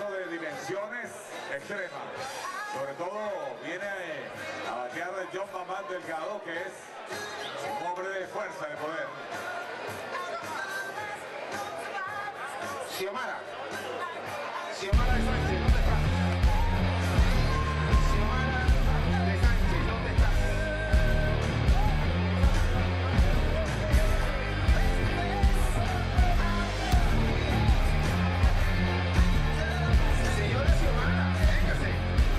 peso de dimensiones extremas. Sobre todo viene a batear John Bambam Delgado, que es un hombre de fuerza, de poder. Xiomara de Sánchez, ¿dónde está? Xiomara de Sánchez, ¿dónde está? Señora Xiomara, véngase.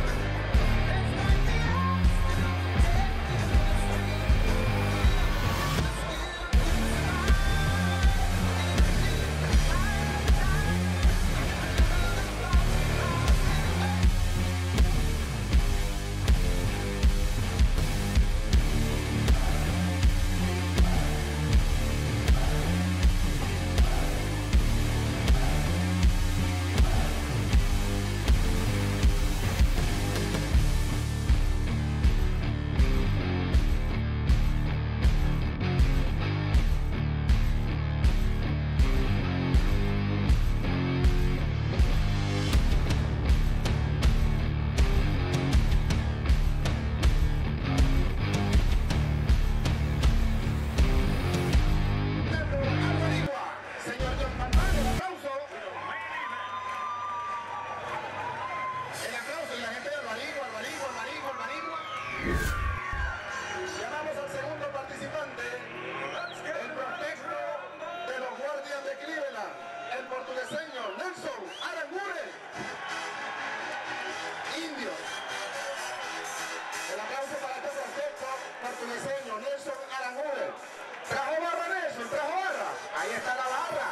Llamamos al segundo participante, el prospecto de los Guardias de Cleveland, el portugueseño Nelson Aranguren. Indio. El aplauso para este prospecto portugueseño Nelson Aranguren. Trajo barra, Nelson, trajo barra. Ahí está la barra.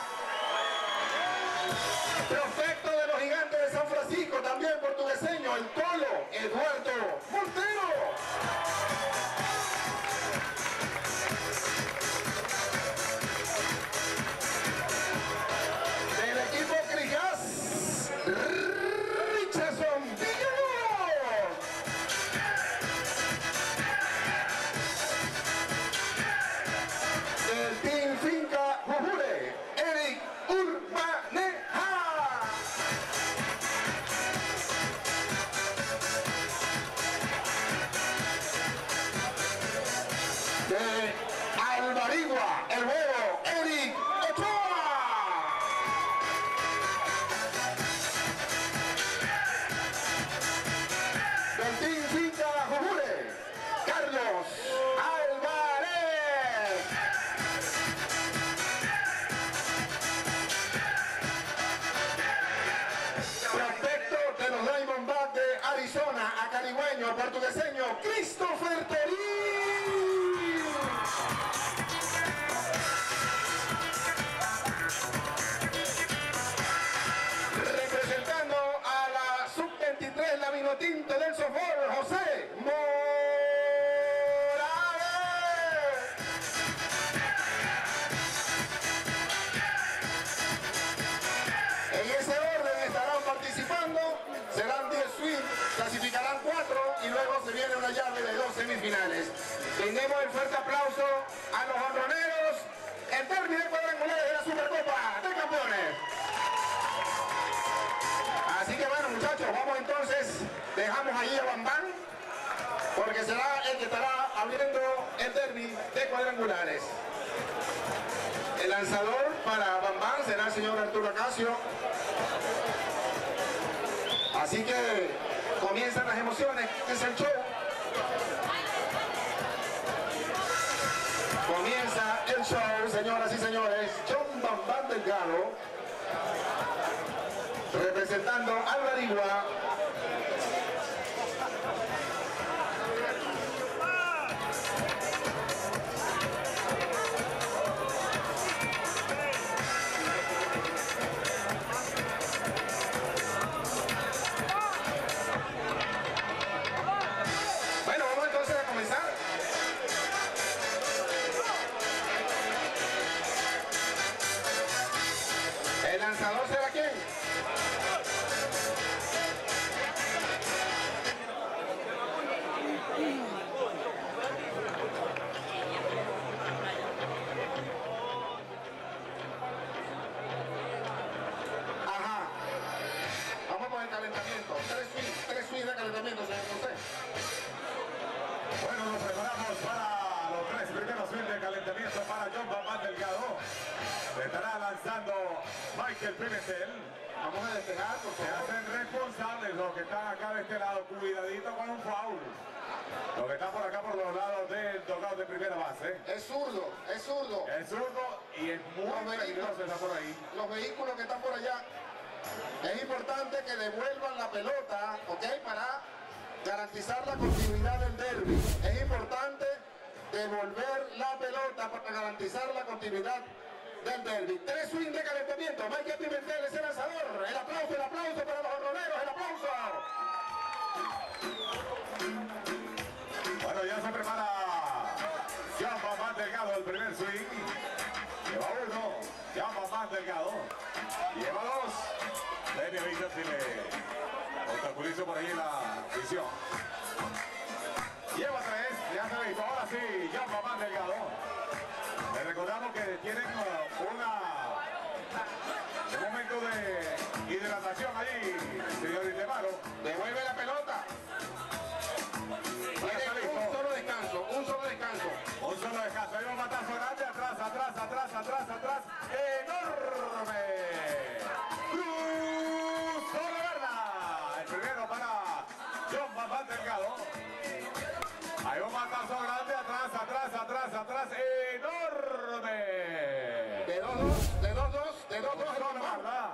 Prospecto de los Gigantes de San Francisco, también portugueseño, el Colo Eduardo Montero. Del equipo Crijas, Richardson Villalobos. Del Team Finca Jujure, Eric Urbaneja. De Alvarigua, el huevo, Eric Ochoa. Del Team Finca Jujure, Carlos Álvarez. Prospecto de los Diamondbacks de Arizona, acarigüeño, portugueseño, Christopher Terín. Representando a la sub-23, la Vinotinto del softball, José Morales. En ese orden estarán participando, serán 10 swings, clasificarán 4 y luego se viene una llave de 2 semifinales. Tenemos el fuerte aplauso a los honroneros, el término de cuadrangulares de la Supercopa de Campeones. Así que bueno, muchachos, vamos entonces, dejamos ahí a Bambam, porque será el que estará abriendo el derbi de cuadrangulares. El lanzador para Bambam será el señor Arturo Acacio. Así que comienzan las emociones, es el show. Comienza el show, señoras y señores. John Bambam Delgado, representando a Alvarigua. Bueno, vamos entonces a comenzar. ¿El lanzador será quién? Michael Pimentel. Vamos a despejar, por Se favor. hacen responsables los que están acá de este lado. Cuidadito con un foul. Los que están por acá por los lados del tocado de primera base. Es zurdo, es zurdo. Es zurdo y es muy peligroso está por ahí. Los vehículos que están por allá, es importante que devuelvan la pelota, ¿ok? Para garantizar la continuidad del derbi. Es importante devolver la pelota para garantizar la continuidad del derbi. 3 swing de calentamiento. Michael Pimentel es el lanzador. El aplauso para los honroneros. El aplauso. Bueno, ya se prepara John Bambam Delgado el primer swing. Lleva 1, John Bambam Delgado. Lleva 2. Lenny Villas y le obstaculizo por ahí la visión. Lleva 3, ya se ha visto. Ahora sí, John Bambam Delgado. Les recordamos que tienen un momento de hidratación allí, señor Indemaro. Devuelve la pelota. Tiene un solo descanso, un solo descanso. Un solo descanso, hay un batazo grande, atrás, enorme. Cruz Solerna, el primero para John Bambam Delgado. Hay un batazo grande, atrás, enorme. De 2-2, de 2-2, de 2-2 el Bambam. ¿Verdad?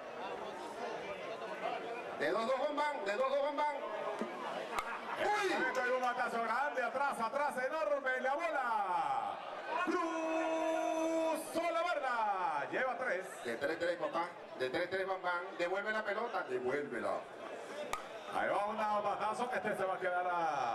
De 2-2 Bambam, de 2-2 Bambam. ¡Uy! Hay un batazo grande, atrás, enorme, la bola. Cruz Solerna, lleva 3. De 3-3, papá. De 3-3 Bambam. Devuelve la pelota. Devuélvela. Ahí va un batazo que este se va a quedar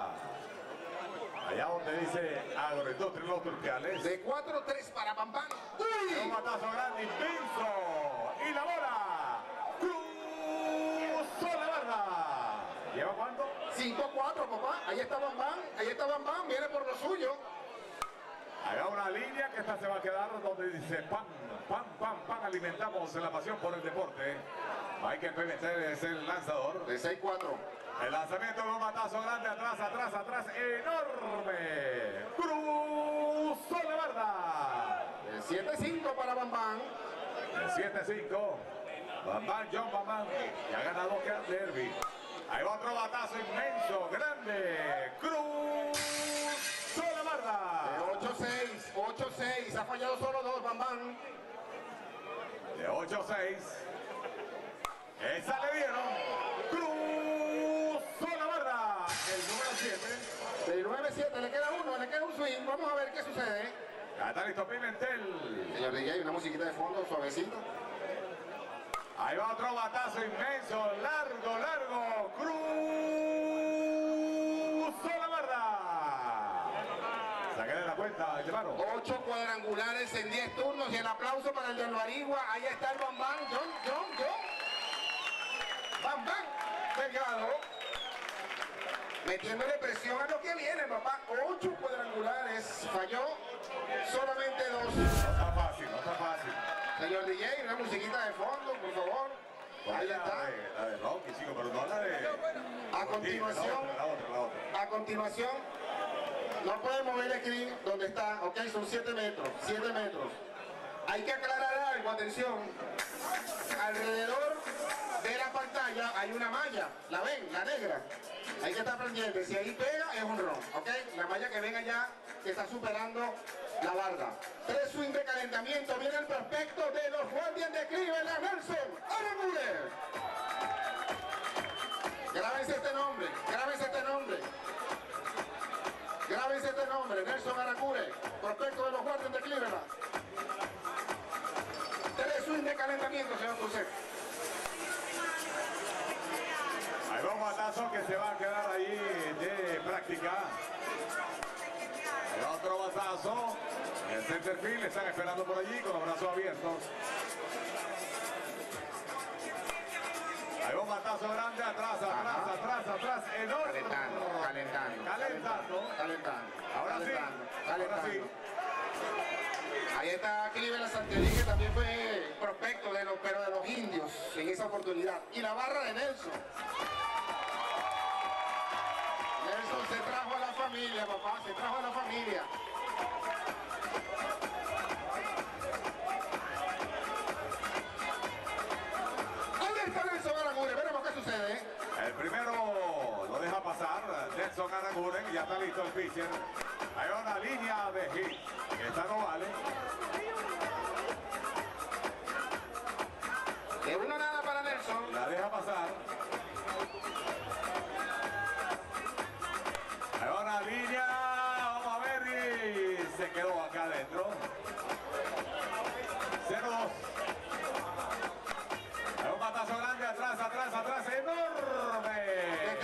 allá donde dice Agroindustria Los Turpiales. De 4-3 para Bambam. Un ¡Uy! batazo grande, intenso. Y la bola. Cruz Solerna. ¿Lleva cuánto? 5-4, papá. Ahí está Bambam. Viene por lo suyo. Ahí va una línea que esta se va a quedar donde dice pan, alimentamos la pasión por el deporte. Michael Pimentel es el lanzador. De 6-4. El lanzamiento de un batazo grande, atrás, enorme. Cruz Solerna. De 7-5 para Bambam. El 7-5. Bambam, John Bambam. Y ha ganado el derby. Ahí va otro batazo inmenso, grande. Cruz Solerna. De 8-6. Ha fallado solo 2 Bambam. De 8-6. Esa le dieron. Cruz Solerna. El número 7. De 9-7. Le queda uno. Le queda un swing. Vamos a ver qué sucede. Ya está listo Pimentel. Señor DJ, una musiquita de fondo suavecita. Ahí va otro batazo inmenso, largo, Cruz Solerna. Sáquenle la cuenta, hermano. 8 cuadrangulares en 10 turnos y el aplauso para el de Alvarigua. Ahí está el Bambam. John. Bambam Delgado. Metiéndole presión a lo que viene, papá. 8 cuadrangulares. Falló solamente 2. No está fácil. Señor DJ, una musiquita de fondo, por favor. Ahí está. La de Rocky, chico, pero no la de... A continuación, La otra. a continuación, no puede mover el screen donde está, ok, son 7 metros. Hay que aclarar algo, atención. Alrededor de la pantalla hay una malla, ¿la ven? La negra. Hay que estar pendiente, si ahí pega es un ron, ok. La malla que ven allá que está superando la barda. 3 swing de calentamiento, viene el prospecto de los Guardians de Cleveland, Nelson Arangure. Grábense este nombre, Nelson Arangure, prospecto de los Guardians de Cleveland. 3 swing de calentamiento, señor Cruz. Ahí va un batazo que se va a quedar ahí de práctica. Ahí va otro batazo. El center field están esperando por allí con los brazos abiertos. Hay un batazo grande, atrás, enorme. Calentando. Ahora sí. Ahí está Cleveland Santelí, que también fue prospecto pero de los indios en esa oportunidad. Y la barra de Nelson. Nelson se trajo a la familia, papá, se trajo a la familia. Aranguren, ya está listo el pitcher. Hay una línea de hit. Esta no vale. De uno nada para Nelson. La deja pasar. Hay una línea. Vamos a ver y se quedó acá adentro. 0-2. Hay un batazo grande atrás, enorme. De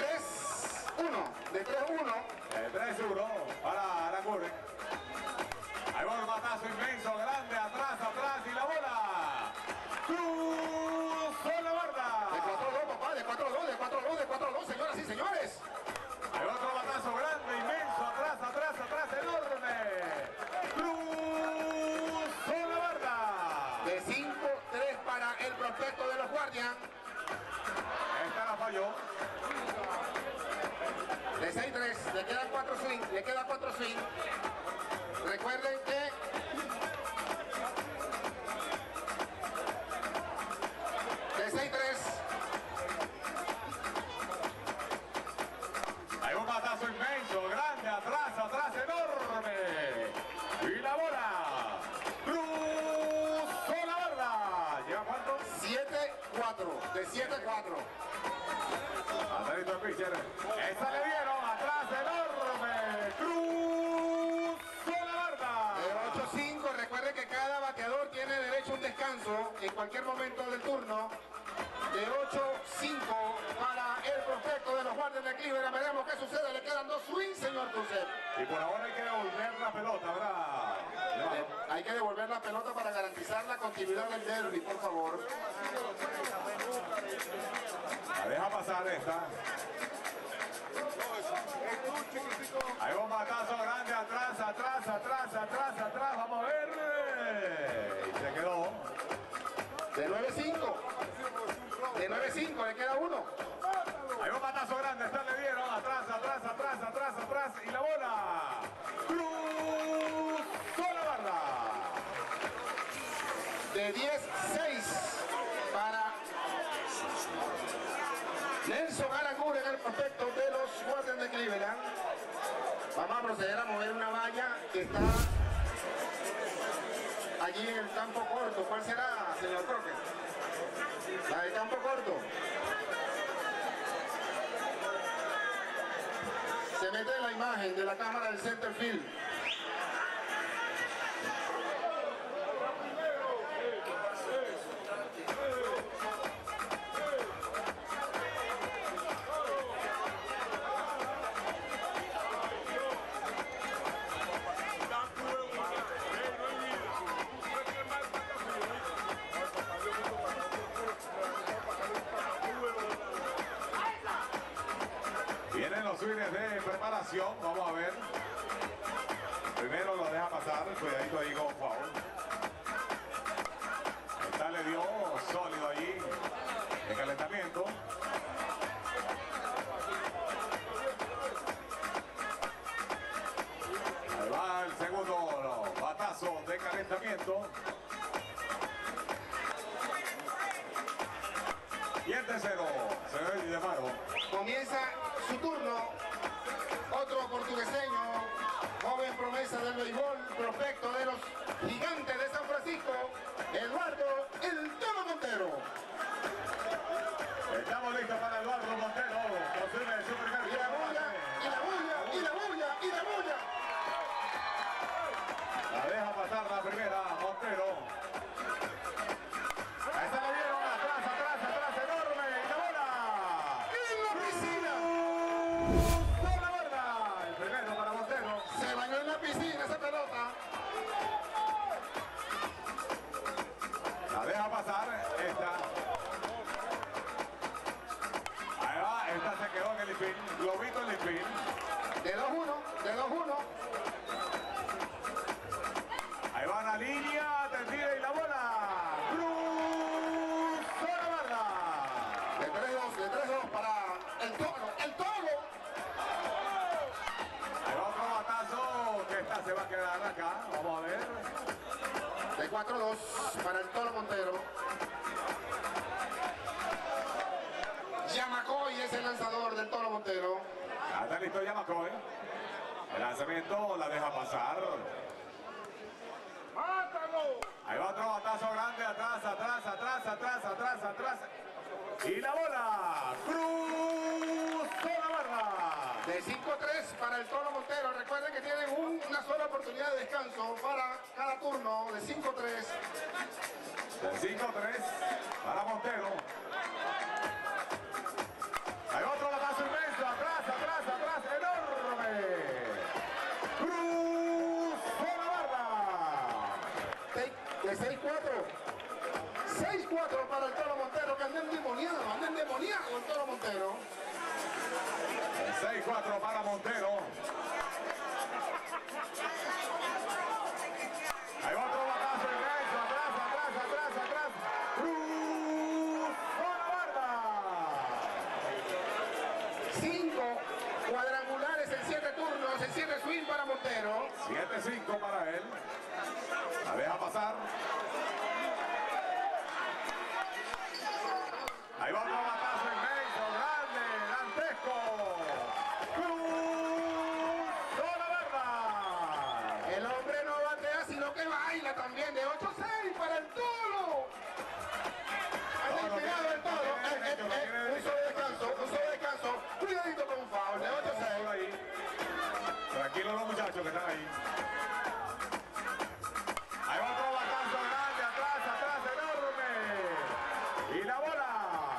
3-1. 3-1 para Aranguren. Ahí va un batazo inmenso, grande, atrás y la bola. Cruzó la barda. De 4-2, papá, de 4-2, señoras y señores. Hay otro batazo grande, inmenso, atrás, enorme. Cruzó la barda. De 5-3 para el prospecto de los Guardians. Esta la falló. De 6-3, le quedan 4 swing, Recuerden que de 6-3. Hay un batazo inmenso, grande, atrás, enorme. Y la bola. Cruzó la barda. ¿Lleva cuánto? 7-4, de 7-4. Atrás el pitcher. Esta le dieron, atrás, enorme. Cruzó la barda. De 8-5, recuerden que cada bateador tiene derecho a un descanso en cualquier momento del turno. De 8-5 para el prospecto de los Guardians de Cleveland. Veremos qué sucede. Le quedan 2 swings, señor Cruzet. Y por ahora hay que devolver la pelota, ¿verdad? Hay que devolver la pelota para garantizar la continuidad del derby, por favor. La deja pasar esta. Hay un batazo grande atrás. Vamos a ver. Y se quedó. De 9-5. De 9-5, le queda 1. Hay un batazo grande, esta le dieron. Atrás. Y la bola. Cruzó la barra. De 10-6 para Nelson Aranguren, el prospecto de los Guardians de Cleveland. Vamos a proceder a mover una valla que está allí en el campo corto. ¿Cuál será, señor Croque? La del campo corto. Se mete en la imagen de la cámara del center field. Vienen los swings de preparación, vamos a ver. Primero lo deja pasar, cuidadito ahí con foul. Esta le dio sólido allí de calentamiento. Ahí va el segundo batazo de calentamiento. Y el tercero, señor Idemaro. Comienza su turno. Otro portugueseño, joven promesa del béisbol, prospecto de los Gigantes de San Francisco, Eduardo El Toro Montero. Estamos listos para Eduardo Montero. Consigue su primer Y la bulla, La deja pasar la primera, Montero. Esta la dieron atrás, enorme. Y la bola. En la piscina. Por la borda. El primero para Montero. Se bañó en la piscina esa pelota. La deja pasar esta. Ahí va, esta se quedó en el spin. Globito en el spin. De 2-1. Ahí va la línea, tendida y la bola. Cruzó la barra. De 3-2 para el Toro. Ahí va otro batazo que esta se va a quedar acá. Vamos a ver. De 4-2 para el Toro Montero. Yamacoy es el lanzador del Toro Montero. Ya está listo ya McCoy. El lanzamiento la deja pasar. ¡Mátalo! Ahí va otro batazo grande, atrás. Y la bola cruzó la barra. De 5-3 para el Toro Montero. Recuerden que tienen una sola oportunidad de descanso para cada turno. De 5-3. De 5-3 para Montero. Hay otro batazo inmenso, atrás, enorme. Cruzó la barra. De 6-4. 6-4 para el Toro Montero, que anda endemoniado el Toro Montero. 6-4 para Montero. Hay otro batazo inmenso, atrás. Cruzó la barra. 5 cuadrangulares en 7 turnos, en 7 swing para Montero. 7-5 para él. La deja pasar. Ahí va otro batazo inmenso, grande, dantesco. Cruzó la barra. El hombre no batea, sino que baila también. De 8-6 para el Toro. Anda inspirado el Toro. Un solo descanso. Cuidadito con un foul. De 8-6. Tranquilos los muchachos que están ahí. Ahí va otro batazo grande, atrás, enorme. Y la bola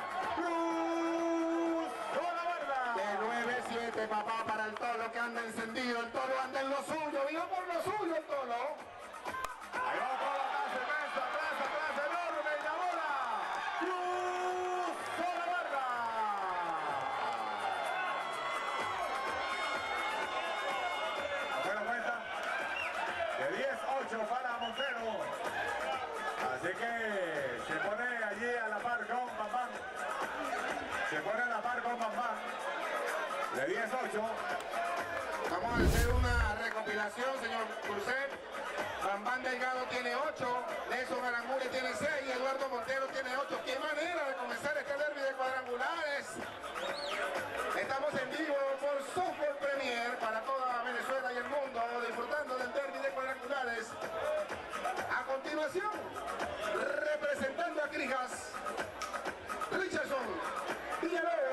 cruzó la barra. De 9-7, papá, para el Toro, que anda encendido. El Toro anda en lo suyo. Vino por lo suyo el Toro. Ahí va otro batazo inmenso, atrás, enorme. Y la bola cruzó la barra. ¿Se dan cuenta? De 10-8 para Montero. Así que se pone allí a la par con Bambán. De 10-8. Vamos a hacer una recopilación, señor Cruzet. Bambán Delgado tiene 8, Nelson Aranguren tiene 6 y Eduardo Montero tiene 8. ¡Qué manera de comenzar este derbi de cuadrangulares! Estamos en vivo por Softball Premier para toda Venezuela y el mundo, disfrutando del derbi de cuadrangulares. A continuación, representando a Crijas, Richardson Villalobos.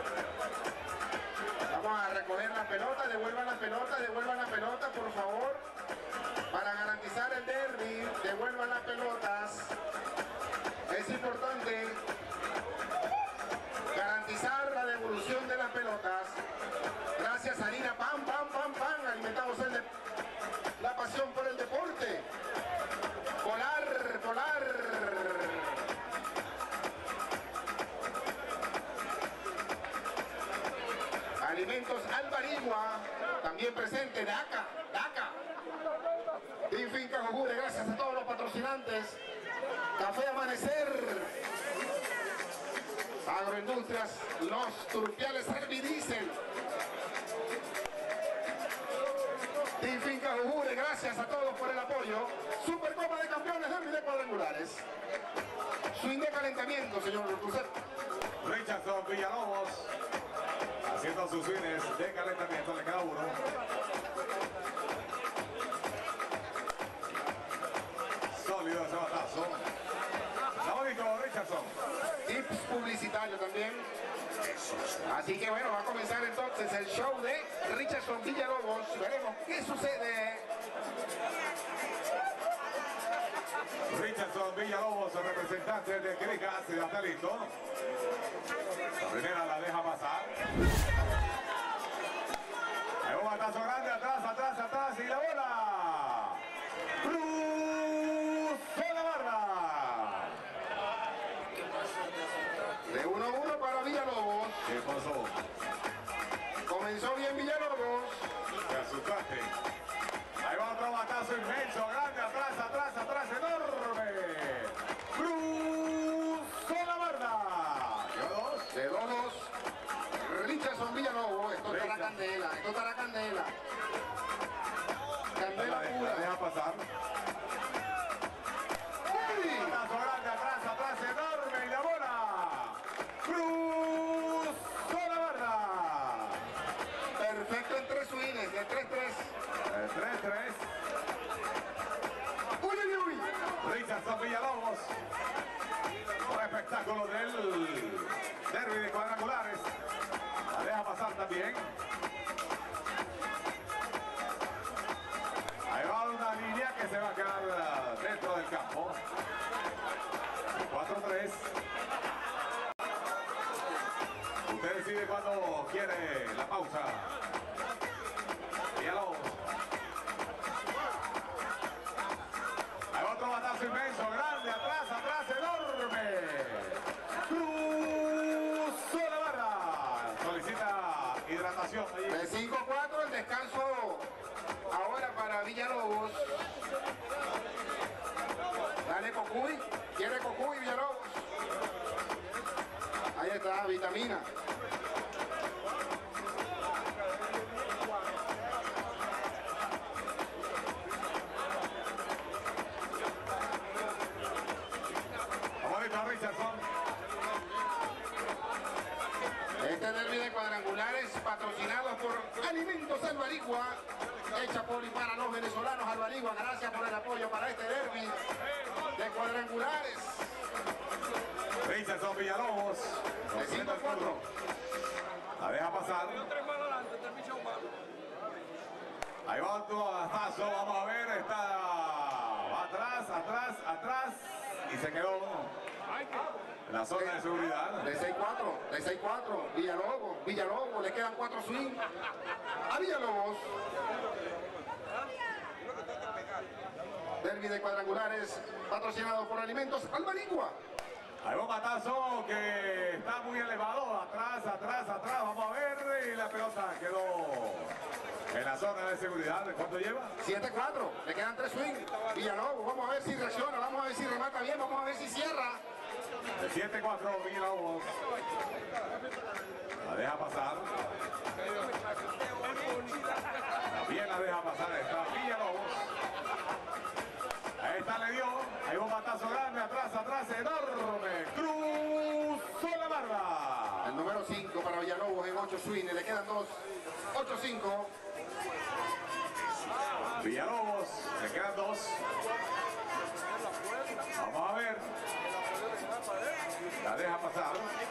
Vamos a recoger la pelota, devuelvan la pelota, por favor. Para garantizar el derbi, devuelvan las pelotas. Es importante garantizar la devolución de las pelotas. Gracias a Harina Pan, alimentamos la pasión por el deporte. Polar. Alimentos Albarigua, también presente, DACA. Y Finca Jojure, gracias a todos los patrocinantes. Café Amanecer, Agroindustrias, Los Turpiales Servidiesel. Y Finca Jojure, gracias a todos por el apoyo. Supercopa de Campeones de cuadrangulares. Swing de calentamiento, señor Cruzet. Richardson Villalobos haciendo sus swings de calentamiento de cada uno. Sólido ese batazo. Está bonito Richardson. Tips publicitario también. Así que bueno, va a comenzar entonces el show de Richardson Villalobos. Veremos qué sucede. Richardson Villalobos, el representante de Crijas, ya está listo. La primera la deja pasar. Hay un batazo grande, atrás, y la bola cruzó la barra. De 1-1 para Villalobos. ¿Qué pasó? Comenzó bien Villalobos. Te asustaste. Ahí va otro batazo inmenso, grande, atrás, enorme. Cruzó la barra. De 2-2. Richardson Villalobos. Esto estará candela. Candela La pura. deja pasar. Batazo grande, atrás, enorme. Y la bola cruzó la barra. también. Ahí va una línea que se va a quedar dentro del campo. 4-3. Usted decide cuando quiere la pausa. Villalobos. Hay otro batazo inmenso, grande, atrás, enorme. Cruzó la barra. Solicita hidratación allí. De 5-4 el descanso ahora para Villalobos. Dale Cocuy. Quiere Cocuy Villalobos. Ahí está, vitamina. Este derbi de cuadrangulares patrocinados por Alimentos Albarigua, hecha por y para los venezolanos. Albarigua, gracias por el apoyo para este derbi de cuadrangulares. Richardson Villalobos, de 5-4. La deja pasar. Ahí va otro batazo, vamos a ver, está va atrás y se quedó en la zona de seguridad. De 6-4, Villalobos, le quedan 4 swings a Villalobos. Derbi de cuadrangulares patrocinado por Alimentos Albarigua. Hay un batazo que está muy elevado, atrás, vamos a ver, y la pelota quedó en la zona de seguridad. ¿Cuánto lleva? 7-4, le quedan 3 swings. Villalobos, vamos a ver si reacciona, vamos a ver si remata bien, vamos a ver si cierra. De 7-4, Villalobos. La deja pasar. Bien la deja pasar, está Villalobos. Ahí está, le dio. Hay un batazo grande, atrás, enorme. Cruzó la barra. El número 5 para Villalobos en 8 swings, le quedan 2. 8-5. Villalobos, le quedan 2. Vamos a ver. La deja pasar.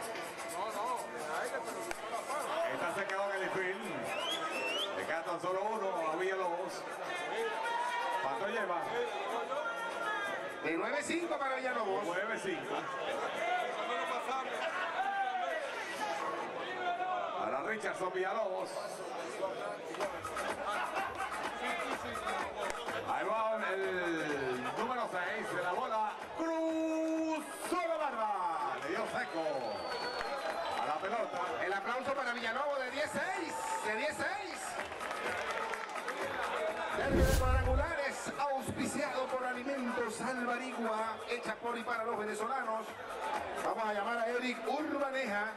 Esta se quedó en el infield. Le queda tan solo 1 a Villalobos. ¿Cuánto lleva? De 9-5 para Villalobos. 9-5. Para Richardson Villalobos. Ahí va el número 6 de la bola. Cruzó la barra. Le dio seco a la pelota. El aplauso para Villalobos de 10-6. De 10-6. Derbi de cuadrangulares auspiciado por Alimentos Albarigua, hecha por y para los venezolanos. Vamos a llamar a Eric Urbaneja.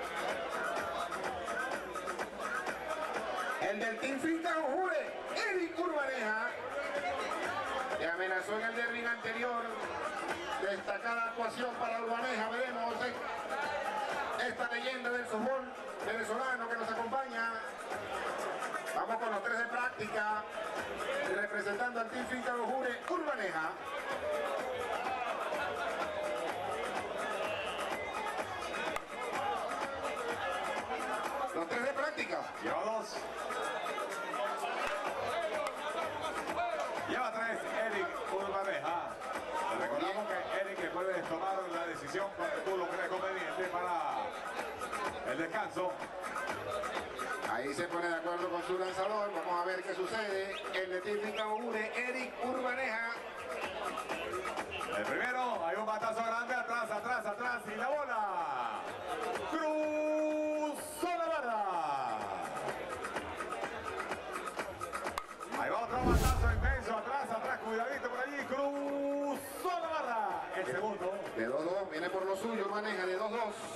El del Team Finca Jure, Eric Urbaneja, que amenazó en el derbi anterior. Destacada actuación para Urbaneja. Veremos esta leyenda del softball venezolano que nos acompaña. Vamos con los 3 de práctica, representando al Team Finca Jure, Urbaneja. Los 3 de práctica. Lleva 2. Lleva 3, Eric Urbaneja. Le recordamos que Eric puede tomar la decisión cuando tú lo crees conveniente para el descanso. Ahí se pone de acuerdo con su lanzador. Vamos a ver qué sucede. El de Team Finca Jure, Eric Urbaneja. El primero, hay un batazo grande, atrás, y la bola. Cruzó la barra. Ahí va otro batazo inmenso, atrás, cuidadito por allí. Cruzó la barra. El segundo. De 2-2, viene por lo suyo, Urbaneja, de 2-2.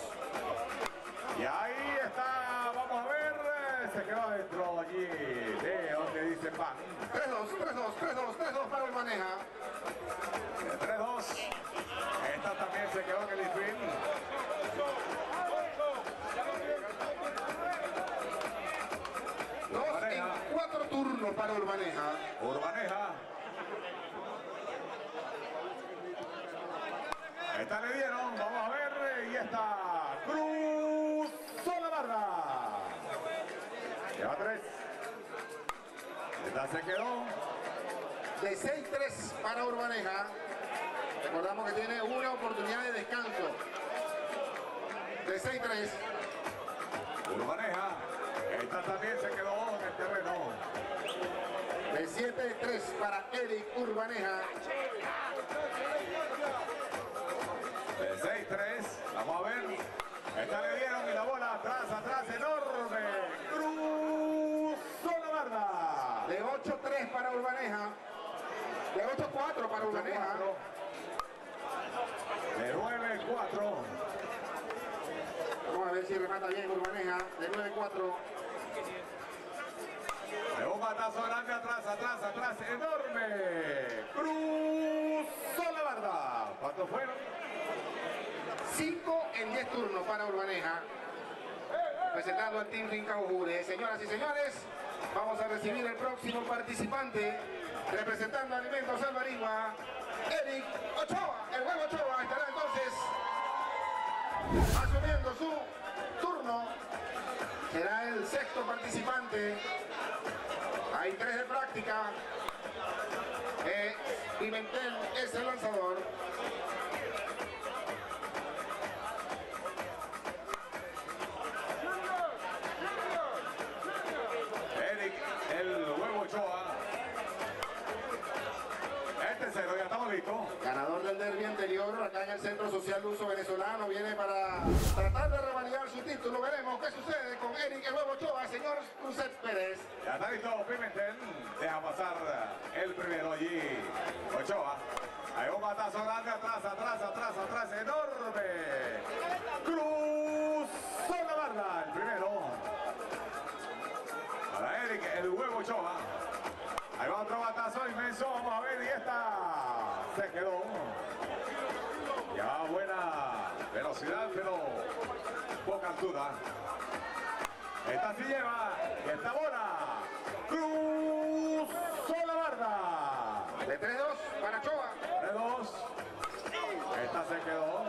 Y ahí está, vamos a ver, se quedó adentro allí de donde dice pan. 3-2 para Urbaneja. 3-2. Esta también se quedó en el infield. Dos en 4 turnos para Urbaneja. Urbaneja. Esta le dieron, vamos a ver, y esta cruzó la barra. Lleva 3. Esta se quedó. De 6-3 para Urbaneja. Recordamos que tiene una oportunidad de descanso. De 6-3. Urbaneja. Esta también se quedó en el terreno. De 7-3 para Eric Urbaneja. De 6-3. Vamos a ver. Esta le dieron y la bola atrás, enorme. Cruzó la barda. De 8-3 para Urbaneja. De 8-4 para Urbaneja. De 9-4. Vamos a ver si remata bien Urbaneja. De 9-4. De un batazo grande atrás, enorme. Cruzó la barda. ¿Cuántos fueron? 5 en 10 turnos para Urbaneja. Presentando al Team Finca Ujure. Señoras y señores, vamos a recibir el próximo participante. Representando a Alimentos Albarigua, Eric Ochoa. El Huevo Ochoa estará entonces asumiendo su turno. Será el sexto participante. Hay 3 de práctica. Pimentel es el lanzador. Eric, el Huevo Ochoa. El tercero, ya estamos listos. Ganador del derbi anterior, acá en el Centro Social Luso Venezolano, viene para tratar de revalidar su título. Veremos qué sucede con Eric el Huevo Ochoa, señor Cruzet Pérez. Ya está listo Pimentel. Deja pasar el primero allí. Ochoa. Hay un batazo grande atrás, enorme. Cruzó la barda. El primero. Para Eric, el Huevo Ochoa. Ahí va otro batazo inmenso. Vamos a ver. Y esta se quedó. Ya buena velocidad, pero poca altura. Esta sí lleva. Y esta bola. Cruzó la barda. De 3-2 para Ochoa. 3-2. Esta se quedó.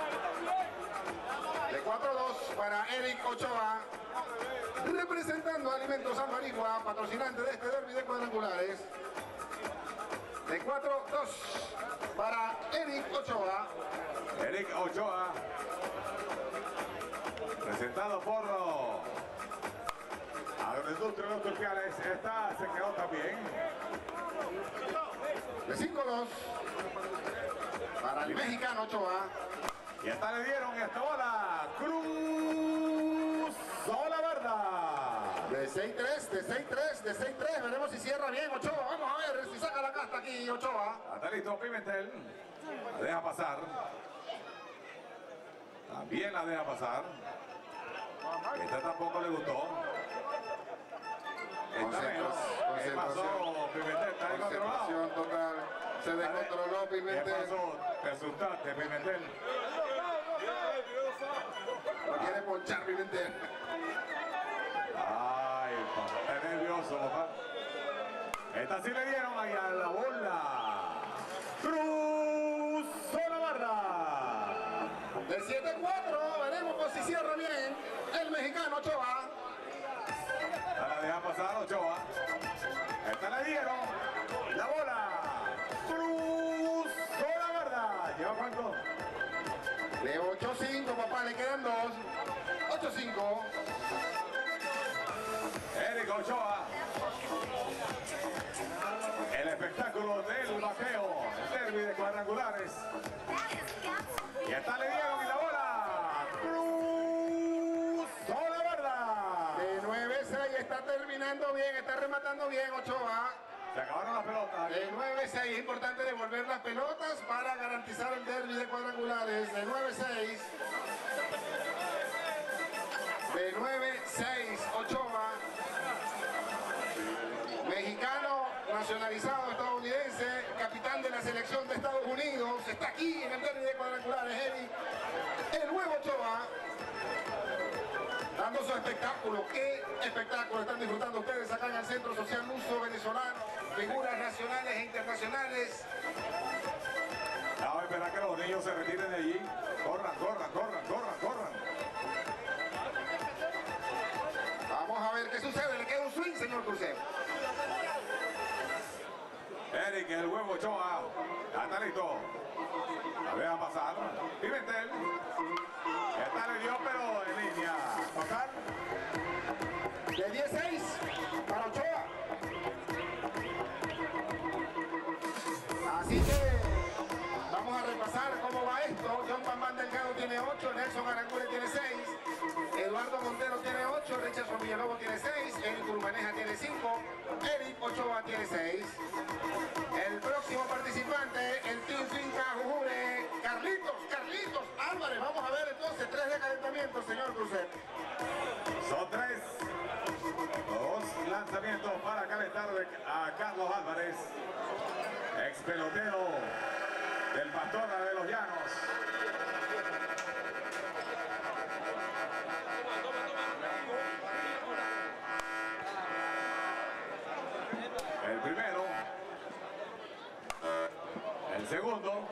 De 4-2 para Eric Ochoa. Representando a Alimentos Albarigua, patrocinante de este derbi de cuadrangulares. De 4-2 para Eric Ochoa. Eric Ochoa. Presentado por Agroindustria Los Turpiales. Esta se quedó también. De 5-2 para el mexicano Ochoa. Y esta le dieron esta bola. Cruzó la barda. De 6-3, de 6-3, de 6-3. Veremos si cierra bien Ochoa. Vamos a ver si saca la casta aquí Ochoa. Está listo Pimentel. La deja pasar. También la deja pasar. Esta tampoco le gustó. Esta menos. ¿Qué pasó Pimentel? ¿Está descontrolado? Concentración total. Se descontroló ¿Qué Pimentel. pasó? Te asustaste Pimentel. Lo quiere ponchar Pimentel. Ay, papá, está nervioso, papá. Esta sí le dieron ahí a la bola. Cruzó la barra. De 7-4, veremos si cierra bien el mexicano Ochoa. La deja pasar Ochoa. Esta le dieron. La bola. Cruzó la barra. ¿Lleva cuánto? De 8-5, papá, le quedan 2. 8-5. Eric Ochoa. El espectáculo del bateo. El derbi de cuadrangulares. Y esta le dieron y la bola. Cruzó la barda. De 9-6, está terminando bien, está rematando bien Ochoa. Se acabaron las pelotas. De 9-6, es importante devolver las pelotas para garantizar el derbi de cuadrangulares. De 9-6. De 9-6, Ochoa. Mexicano, nacionalizado estadounidense, capitán de la selección de Estados Unidos. Está aquí en el derbi de cuadrangulares, Eric. El Huevo Ochoa. Dando su espectáculo. ¿Qué espectáculo están disfrutando ustedes acá en el Centro Social Luso Venezolano? Figuras nacionales e internacionales. Vamos a esperar que los niños se retiren de allí. Corran. Vamos a ver qué sucede. Eric, el huevo Ochoa. Ya está listo. La vean pasar. Pimentel. Esta le dio, pero en línea. Total. De 10-6 para Ochoa. Así que vamos a repasar cómo va esto. John Bambam Delgado tiene 8, Nelson Aranguren tiene 6, Eduardo Montero tiene 8, Richardson Villalobos tiene 6, Eric Urbaneja tiene 5, Eric Ochoa tiene 6. El próximo participante, el Team Finca Jujure, Carlitos Álvarez. Vamos a ver entonces 3 de calentamiento, señor Cruzet. Son 3. 2 lanzamientos para calentar a Carlos Álvarez, ex pelotero del Pastora de los Llanos. El primero, el segundo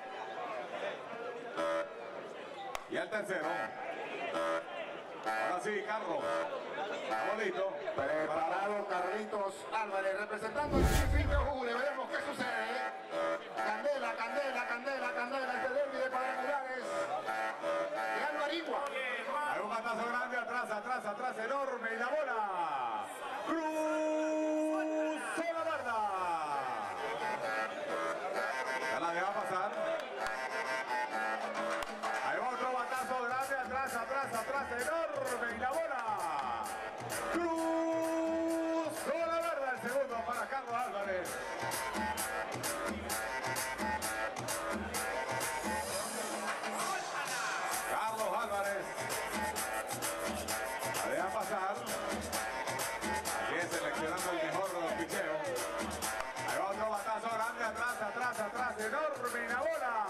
y el tercero. Ahora sí, Carlos. Estamos listos. Preparado Carlitos Álvarez, representando al Team Finca Jujure. Veremos qué sucede. Candela, este derbi de cuadrangulares. Gran Marigua. Hay un batazo grande atrás, enorme, y la bola cruzó la barda. Ya la deja pasar. Ahí va otro batazo grande atrás, enorme, y la bola cruzó la barda. El segundo para Carlos Álvarez. La deja pasar. Aquí seleccionando el mejor picheo. Ahí va otro batazo grande atrás, enorme, la bola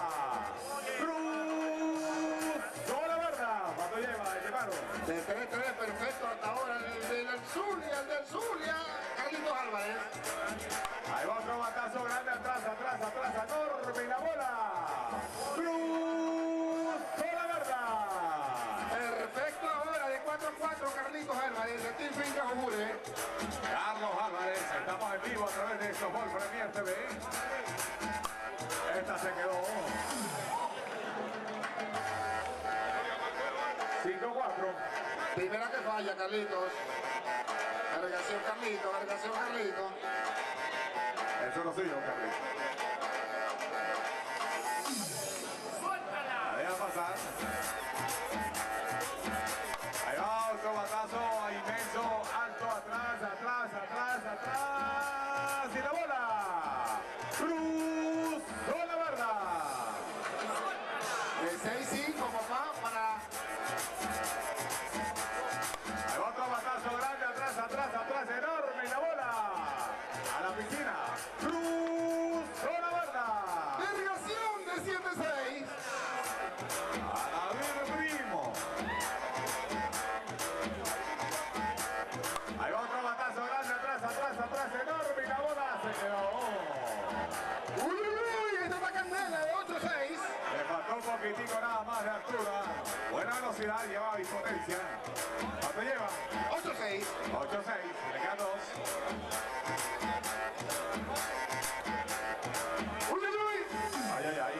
cruzó la barda. ¿Cuánto lleva? Llevaron. De 3-3, perfecto hasta ahora el del Zulia, Carlitos Álvarez. Ahí va otro batazo grande atrás, enorme, la bola cruzó la barda. Perfecto ahora de 4-4 Carlitos Álvarez, de Team Finca Jujure. Carlos Álvarez, estamos en vivo a través de Softball Premier TV. Esta se quedó 5-4. Primera que falla Carlitos. Cargación Carlitos. Eso no soy yo, Carlitos. La deja pasar. Ahí va otro batazo inmenso, alto, atrás. Y la bola cruzó la barda. De 6-5, papá, para... Ahí va otro batazo grande atrás, enorme, y la bola a la piscina cruzó la barda. Irrigación de 7-6. A la vida primo. Ahí va otro batazo grande atrás, enorme, y la bola se quedó. Uy, esta está candela de 8-6. Le faltó un poquitico nada más de altura. Buena velocidad, lleva potencia. ¿Cuánto lleva? 8-6. 8-6, le quedan 2. Ay.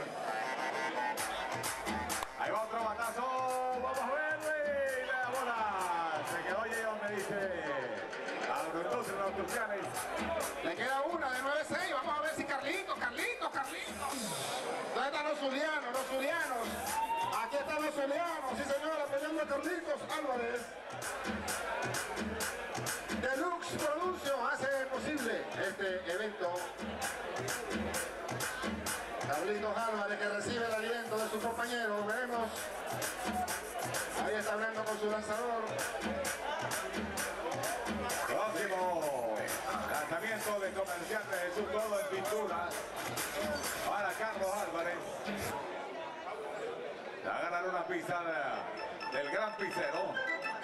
Ahí va otro batazo. Vamos a verle. Y la bola se quedó allí donde dice a los entonces los turcianes. Le queda una de 9-6. Vamos a ver si Carlitos. ¿Dónde están los zulianos? Aquí están los zulianos. Sí, señor, apoyando a Carlitos Álvarez. Deluxe Production hace posible este evento. Carlitos Álvarez, que recibe el aliento de sus compañeros. Veremos. Ahí está hablando con su lanzador. Próximo lanzamiento de Comerciante Jesús, todo en pintura para Carlos Álvarez. Va a ganar una pisada del gran pisero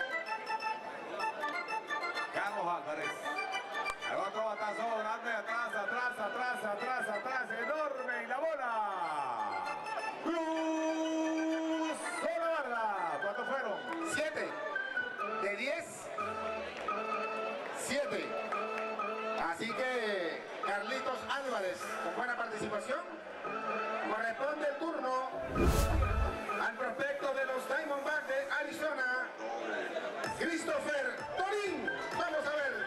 Carlos Álvarez. Ahí va otro batazo grande atrás, enorme, y la bola cruzó la barra. ¿Cuántos fueron? 7 de 10. 7. Así que Carlitos Álvarez, con buena participación. Corresponde el turno al prospecto de los Diamondbacks de Arizona, Christopher Torín. Vamos a ver.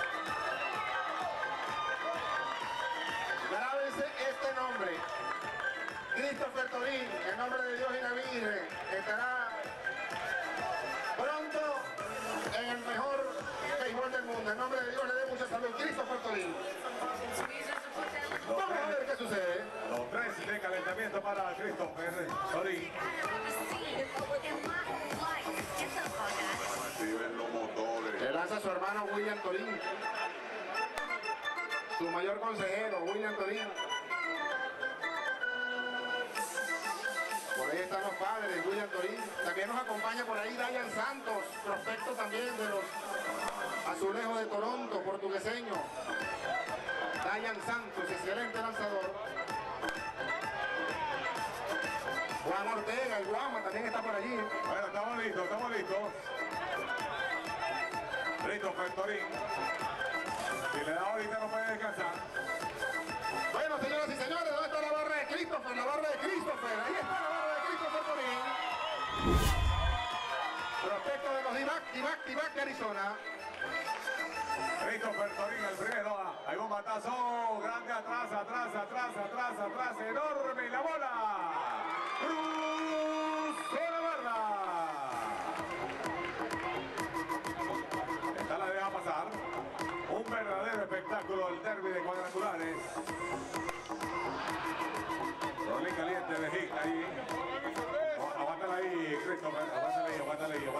Grábense este nombre. Christopher Torín, en nombre de Dios y la Virgen, estará pronto en el mejor béisbol del mundo. En nombre de Dios le dé mucha salud. Christopher Torín. Vamos a ver qué sucede. Los 3 de calentamiento para Christopher Torín. Le lanza a su hermano William Torín. Su mayor consejero, William Torín. Por ahí están los padres, William Torín. También nos acompaña por ahí Dayan Santos, prospecto también de los Azulejos de Toronto, portugueseño. Dayan Santos, excelente lanzador. Juan Ortega, el Guama, también está por allí. Bueno, estamos listos, estamos listos. Christopher Torín. Si le da ahorita no puede descansar. Bueno, señoras y señores, ¿dónde está la barra de Christopher? La barra de Christopher. Ahí está la barra de Christopher Torín. Prospecto de los D-Back de Arizona. Christopher Torín, el primero. Hay un batazo grande atrás, enorme. Y la bola. Cruzó la barra. Esta la deja pasar. Un verdadero espectáculo, el derbi de cuadrangulares. Rolling caliente de Hit ahí. Aguántala ahí, Christopher. Aguántala ahí.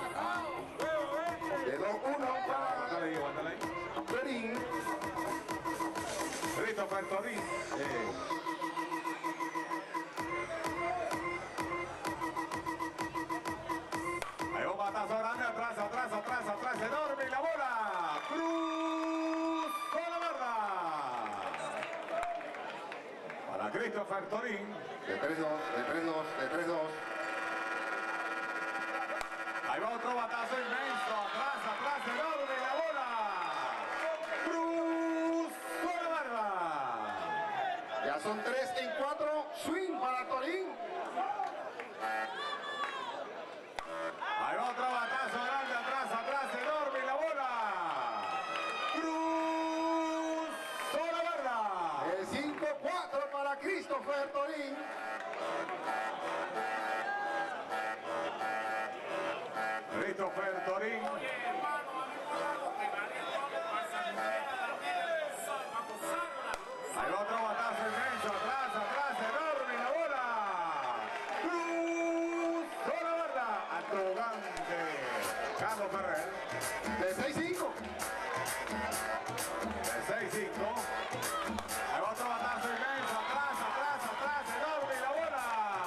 De 2-1 para Aguántala ahí. Torín. Christopher Torín. Hay un batazo grande atrás, enorme. Y la bola. Cruzó la barra. Para Christopher Torín. De 3-2. Ahí va otro batazo inmenso. Atrás, enorme. La bola. Cruzó la barra. Ya son 3-4. Swing para Torín. Ahí va otro batazo grande atrás, enorme. La bola. Cruzó la barra. El 5-4 para Christopher Torín. Christopher Torín. Ahí va otro batazo inmenso, atrás, enorme. La bola. Cruzó la barra. Arrogante. Carlos Ferrer. De 6-5. De 6-5. Ahí va otro batazo inmenso, atrás, enorme. La bola.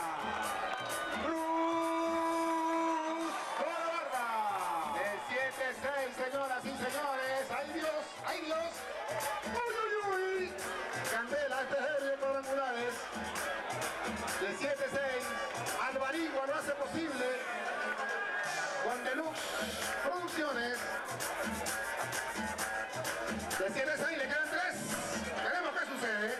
Cruzó la barra. El 7-6, señoras y señores. ¡Ay Dios! ¡Ay Dios! ¡Uy! Candela, este es de cuadrangulares. De 7-6. Alvarigua lo hace posible. Juan Deluxe Producciones. De 7-6 le quedan 3. Veremos qué sucede.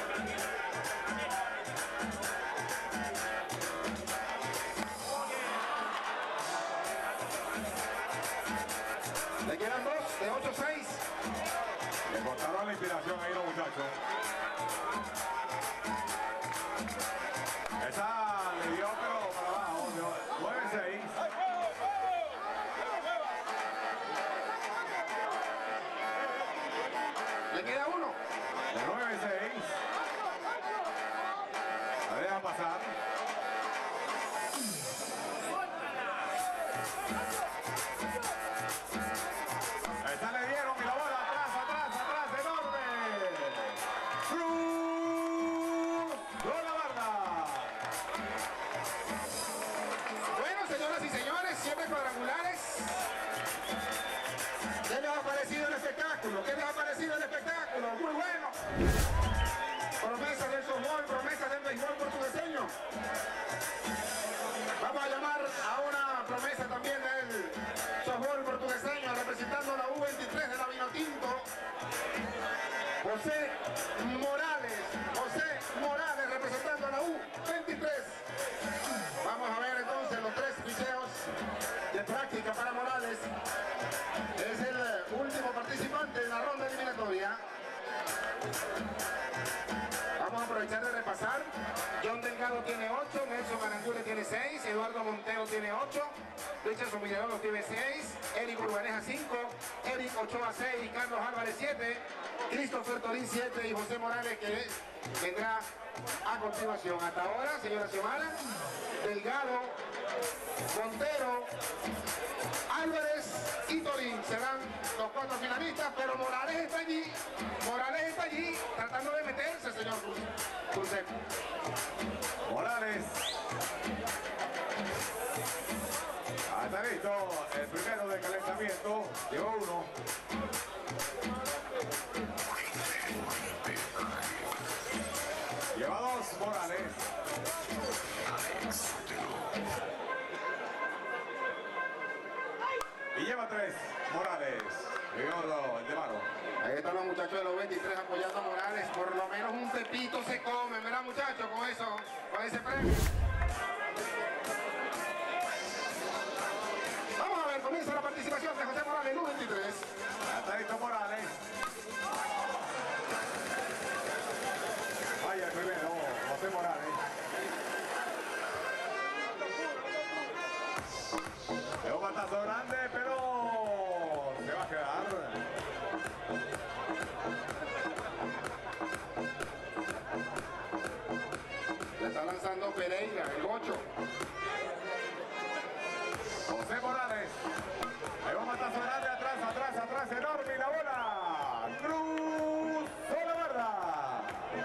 Le quedan 2 de 8-6. Le cortaron la inspiración ahí los muchachos. Esa le dio pero para abajo. 9-6. Le queda 1. De 9-6. La deja pasar. Esa le dieron y la bola atrás, enorme. Cruzó la barra. Bueno, señoras y señores, 7 cuadrangulares. ¿Qué les ha parecido el espectáculo? Muy bueno. 8, Richardson Villalobos tiene 6, Eric Urbaneja 5, Eric Ochoa 6, Carlos Álvarez 7, Christopher Torín 7 y José Morales, que vendrá a continuación. Hasta ahora, señoras y señores, Delgado, Montero, Álvarez y Torín serán los 4 finalistas, pero Morales está allí tratando de meterse, señor Curseco. Morales. Está listo el primero de calentamiento. Lleva 1. Lleva 2 Morales. Y lleva 3 Morales. El de mano. Ahí están los muchachos de los 23 apoyando a Morales. Por lo menos un pepito se come, ¿verdad, muchachos? Con eso, con ese premio. Vamos a ver, comienza la participación de José Morales, el 23. Está listo Morales. Vaya el primero, José Morales. Es un batazo grande, pero se va a quedar. Le está lanzando Pereira, el 8. José Morales. Ahí va un batazo grande, atrás, enorme y la bola. Cruzó la barra.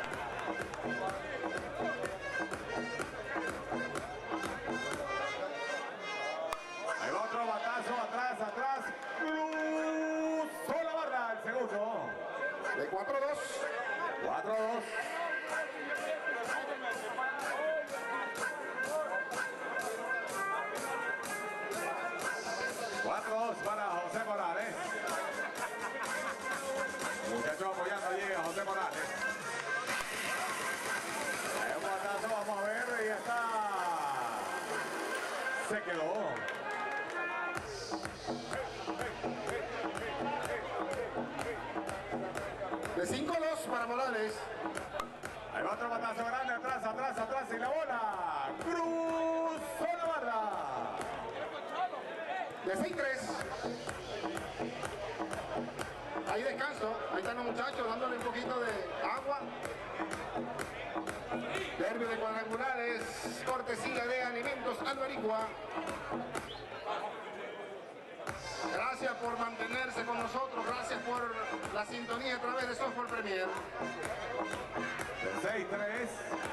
Ahí va otro batazo, atrás. Cruzó la barra, el segundo. De 4-2. 4-2. Para José Morales. Muchachos apoyando allí a José Morales. Hay un batazo, vamos a ver, y ya está. Se quedó. De 5-2 para Morales. Ahí va otro batazo grande, atrás, y la bola. Cruzó la barra. De 6-3. Ahí descanso. Ahí están los muchachos dándole un poquito de agua. Derbi de cuadrangulares. Cortesía de Alimentos Albaricua. Gracias por mantenerse con nosotros. Gracias por la sintonía a través de Softball Premier. De 6-3.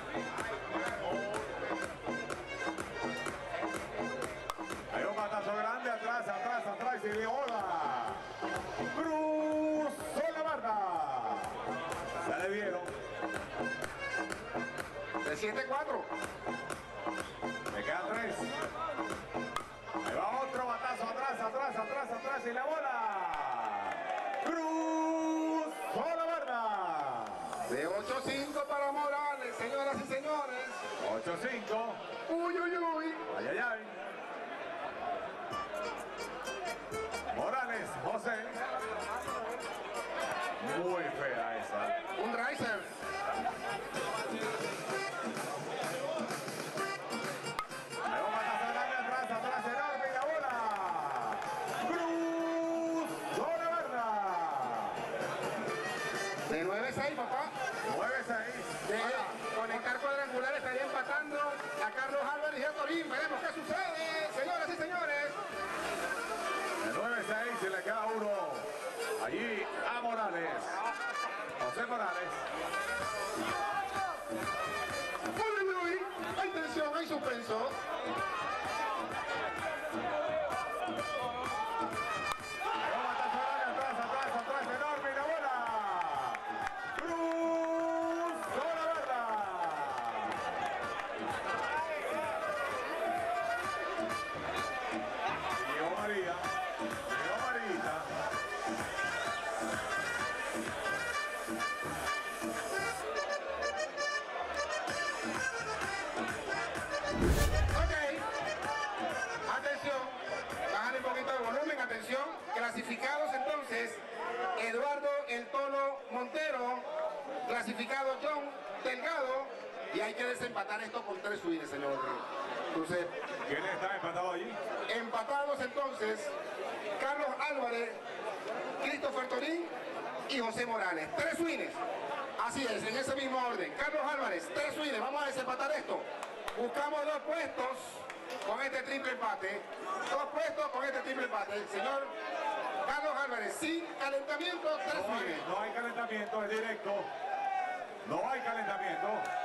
Hay un batazo grande, atrás, y de bola. Cruzó la barra. Ya le dieron. De 7-4. Me quedan 3. Ahí va otro batazo, atrás, y la bola. Cruzó la barra. De 8-5 para Morales, señoras y señores. 8-5. Uy. Ay. Morales, José. Muy fea esa. Un riser. Ahí va un batazo grande, atrás, enorme, y la bola. Cruzó la barra. De 9-6, papá. 9-6. De conectar cuadrangular estaría empatando a Carlos Álvarez y a Torín. Veremos qué sucede, señoras y señores. De 9-6 se le queda uno allí a Morales. José Morales. Uy. Hay tensión, hay suspenso. Ahí va un batazo grande, atrás, enorme, y la bola. Cruzó la barra. Llegó María. Marita. Ok. Atención. Bajar un poquito de volumen. Atención. Clasificados entonces. Eduardo El Tolo Montero. Clasificado John Delgado. y hay que desempatar esto con 3 swings, señor. Entonces, ¿quién está empatado allí? empatados entonces, Carlos Álvarez, Christopher Torín y José Morales. 3 swings. Así es, en ese mismo orden. Carlos Álvarez, 3 swings. Vamos a desempatar esto. Buscamos 2 puestos con este triple empate. 2 puestos con este triple empate. Señor Carlos Álvarez, sin calentamiento, 3 swings. No hay calentamiento, es directo. No hay calentamiento.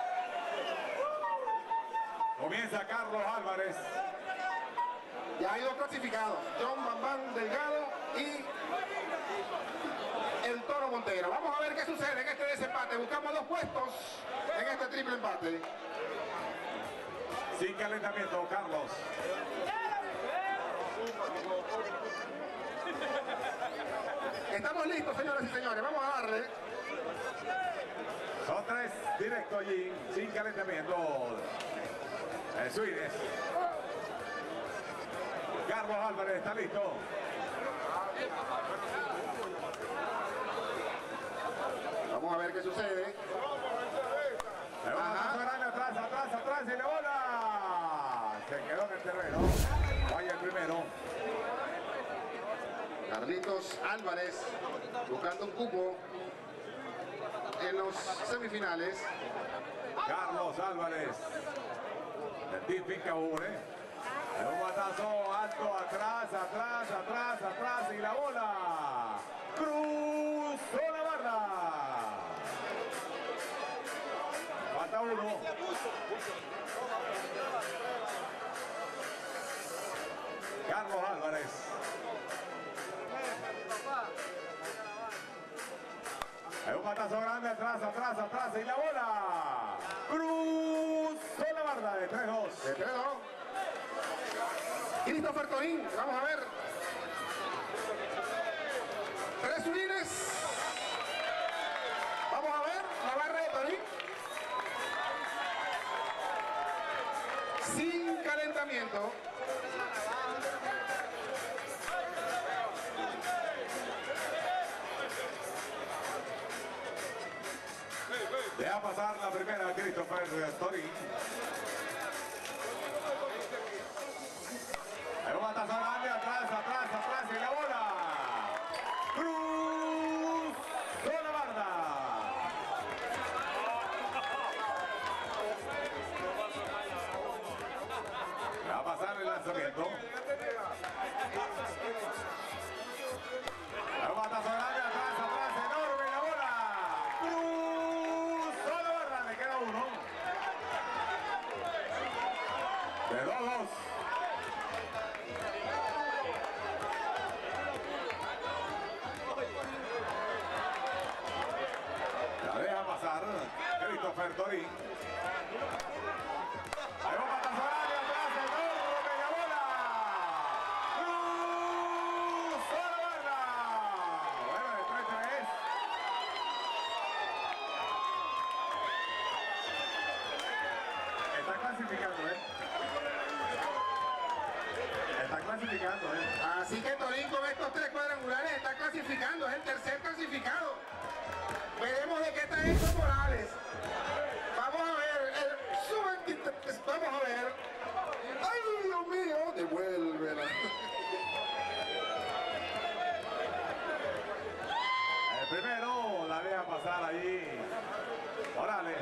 Comienza Carlos Álvarez. Ya hay 2 clasificados. John Bambán Delgado y el Toro Montero. Vamos a ver qué sucede en este desempate. Buscamos 2 puestos en este triple empate. Sin calentamiento, Carlos. Estamos listos, señoras y señores. Vamos a darle. Son 3 directos allí, sin calentamiento. El swing es. Carlos Álvarez está listo. Vamos a ver qué sucede. Le va a pasar grande atrás y la bola. Se quedó en el terreno. Vaya el primero. Carlitos Álvarez buscando un cupo en los semifinales. Carlos Álvarez. El Team Finca Une. Un batazo alto atrás y la bola. Cruzó la barra. Falta uno. Carlos Álvarez. Hay un batazo grande atrás y la bola. Cruzó la barra de 3-2. De 3-2. Christopher Torín, vamos a ver. 3 swings. Vamos a ver la barra de Torín. Sin calentamiento. Deja pasar la primera a Christopher Torín. Hay un batazo grande atrás y la bola. Cruzó la barda. Va a pasar el lanzamiento. Hay un batazo grande atrás, enorme la bola. Cruzó la barra, le queda uno. De 2-2. Christopher Torín. Ahí va batazo grande atrás, enorme la bola. Cruzó la barra. Bueno, de 3-3. Está clasificando, Está clasificando, Así que Torín con estos 3 cuadrangulares está clasificando. Es el tercer clasificado. Veremos de qué está hecho Morales. Vamos a ver el sub-23. Vamos a ver. ¡Ay, Dios mío! Devuélvela. El primero la deja pasar allí Morales.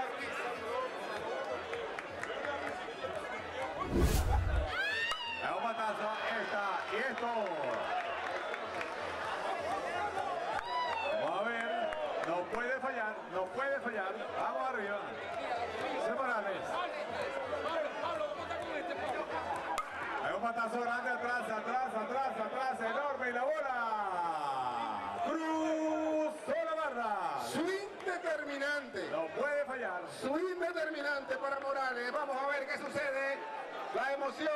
Es un batazo, esta y esto. Vamos a ver, no puede fallar. Vamos arriba. José Morales. Hay un batazo grande atrás, enorme y la bola. Cruzó la barra. Swing determinante. No puede fallar. Swing determinante para Morales. Vamos a ver qué sucede. La emoción.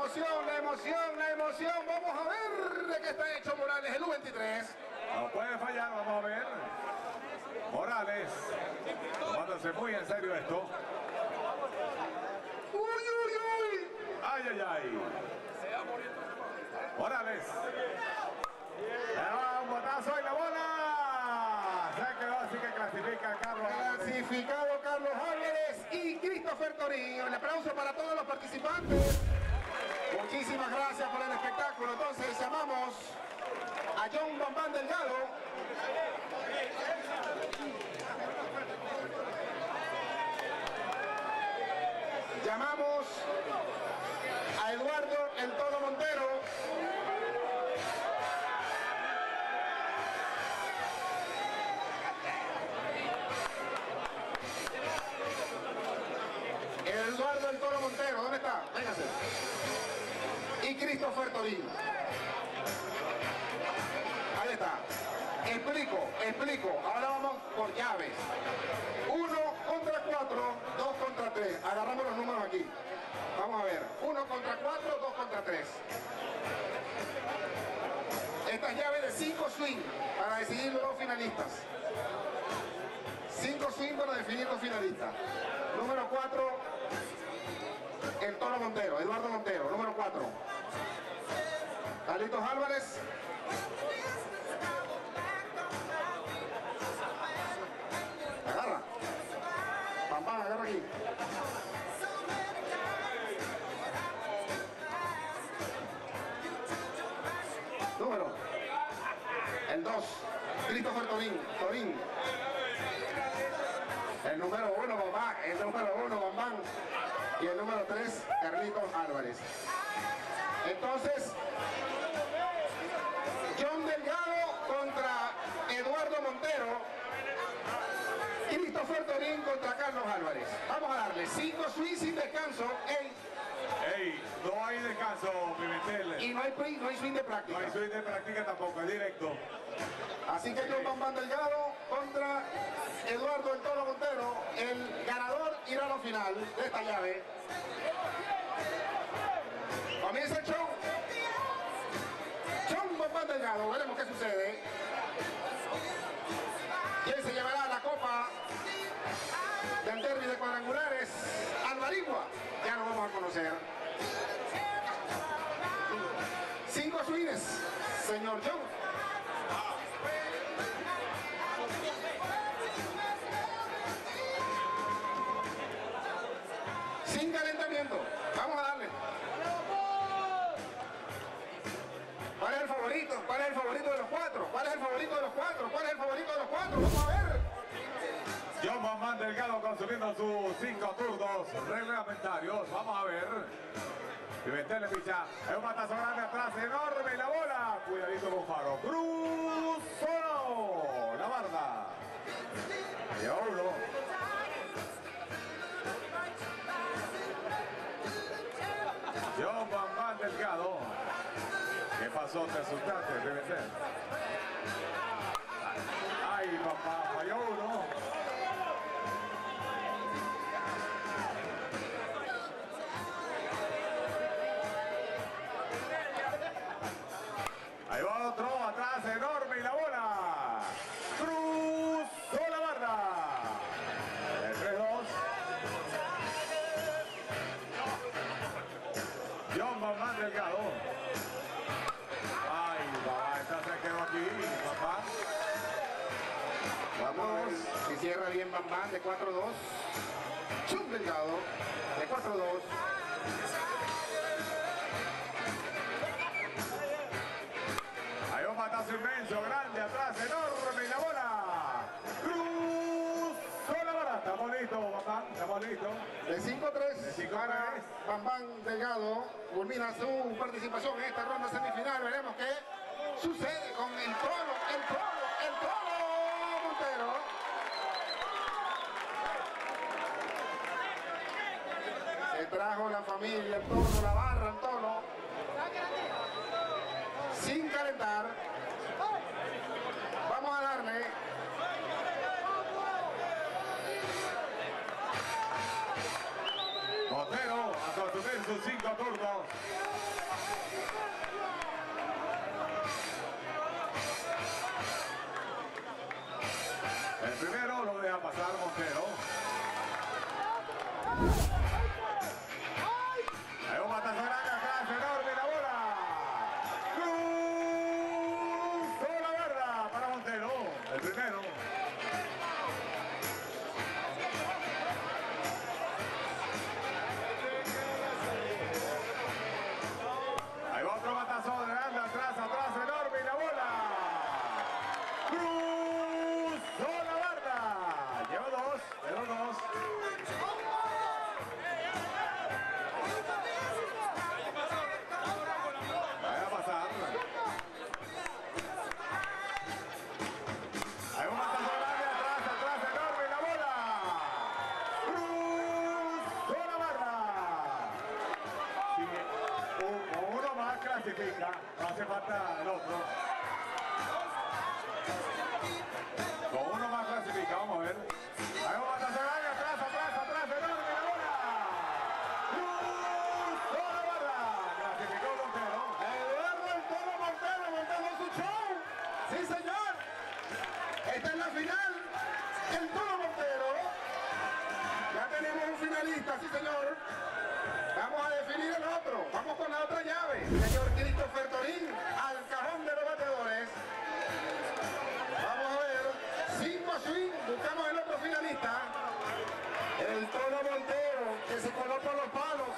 Vamos a ver de qué está hecho Morales, el U23. No puede fallar, vamos a ver. Morales, tomándose muy en serio esto. ¡Uy! Ay. Morales. Le va un botazo y la bola. Se quedó, así que clasifica Carlos Álvarez. Clasificado Carlos Álvarez y Torín. Un aplauso para todos los participantes. Muchísimas gracias por el espectáculo. Entonces llamamos a John Bambán Delgado. Llamamos a Eduardo El Toro Montero. Eduardo El Toro Montero, ¿dónde está? Véngase. Y Christopher Torín. Ahí está. Explico. Ahora vamos por llaves. 1 contra 4, 2 contra 3. Agarramos los números aquí. Vamos a ver. 1 contra 4, 2 contra 3. Estas llaves de 5 swing para decidir los finalistas. 5 swing para definir los finalistas. Número 4, El Toro Montero, Eduardo Montero. Número 4, Carlitos Álvarez. Agarra. Bambán, agarra aquí. Número. El 2, Christopher Torín. El número 1, Bambán. El número 1, Bambán. Y el número 3, Carlitos Álvarez. Entonces, John Delgado contra Eduardo Montero. Christopher Torín contra Carlos Álvarez. Vamos a darle 5 swings sin descanso. Ey, no hay descanso, Pimentel. Y no hay swing de práctica. No hay swing de práctica tampoco, es directo. Así que John Bambán Delgado contra Eduardo El Toro Montero. El ganador irá a la final de esta llave. Comienza el show. John Bambán Delgado, veremos qué sucede. ¿Quién se llevará la copa del derbi de cuadrangulares? Alvarigua, ya lo vamos a conocer. 5 swings, señor John. Sin calentamiento, vamos a darle. ¿Cuál es el favorito? ¿Cuál es el favorito de los 4? ¿Cuál es el favorito de los 4? ¿Cuál es el favorito de los 4? Vamos a ver. John Bambán Delgado consumiendo sus 5 turnos reglamentarios. Vamos a ver. Pimentel le picha. Hay un matazo grande atrás, enorme. La bola. Cuidadito con Faro. Cruz solo. La barda. Lleva uno. John Bambán Delgado. ¿Qué pasó? ¿Te asustaste, Pimentel? Ay, papá, falló uno. Ahí va otro, atrás, enorme, y la bola. Cruzó la barra. El 3-2. John Bambán Delgado. Ay, papá, esta se quedó aquí, papá. Vamos, si cierra bien Bambán de 4-2. John Delgado de 4-2. Hay un batazo inmenso, grande, atrás, enorme, y la bola. Cruzó la bola. Estamos listos, Bambán, estamos listos. De 5-3 De 5-3. para Bambán Delgado. Culmina su participación en esta ronda semifinal. Veremos qué sucede con el Toro Montero. Se trajo la familia, el Toro, la barra, el Toro. Sin calentar. Vamos a darle. Montero a consumir sus 5 turnos. El primero lo deja pasar Montero. Hay un batazo grande atrás, enorme, la bola. Sí, señor. Esta es la final. El Toro Montero. Ya tenemos un finalista, sí, señor. Vamos a definir el otro. Vamos con la otra llave. Señor Christopher Torín, al cajón de los bateadores. Vamos a ver. 5 swing. Buscamos el otro finalista. El Toro Montero, que se coloca los palos.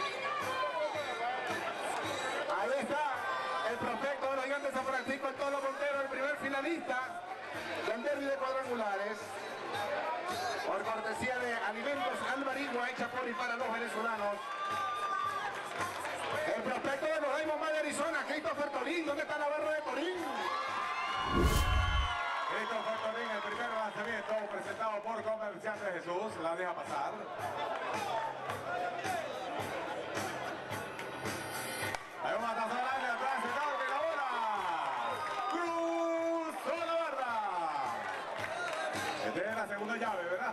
Ahí está el prospecto de los Gigantes de San Francisco, el Toro Montero, el primer finalista del derbi de cuadrangulares. Por cortesía de Alimentos Albarigua, hecha por y para los venezolanos. El prospecto de los Diamondbacks de Arizona, Christopher Torín. ¿Dónde está la barra de Torín? Christopher Torín, el primer lanzamiento presentado por Comercial de Jesús. La deja pasar. Hay un matazo grande atrás, enorme la bola. Cruzó la barra. Esta es la segunda llave, ¿verdad?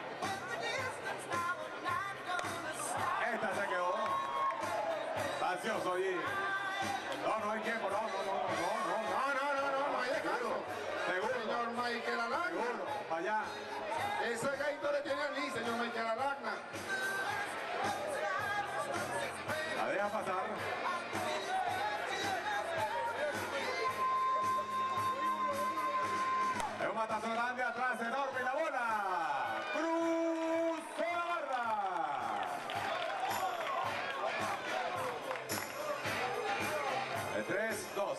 Esta se quedó. Ansioso allí. No hay tiempo, no hay descanso. Seguro. Señor Michael Alagna. Seguro, para allá. Ese gaito le tiene al señor Michael Alagna. La deja pasar. Es un matazo grande atrás, enorme la bola. Cruzó la barra. De 3-2.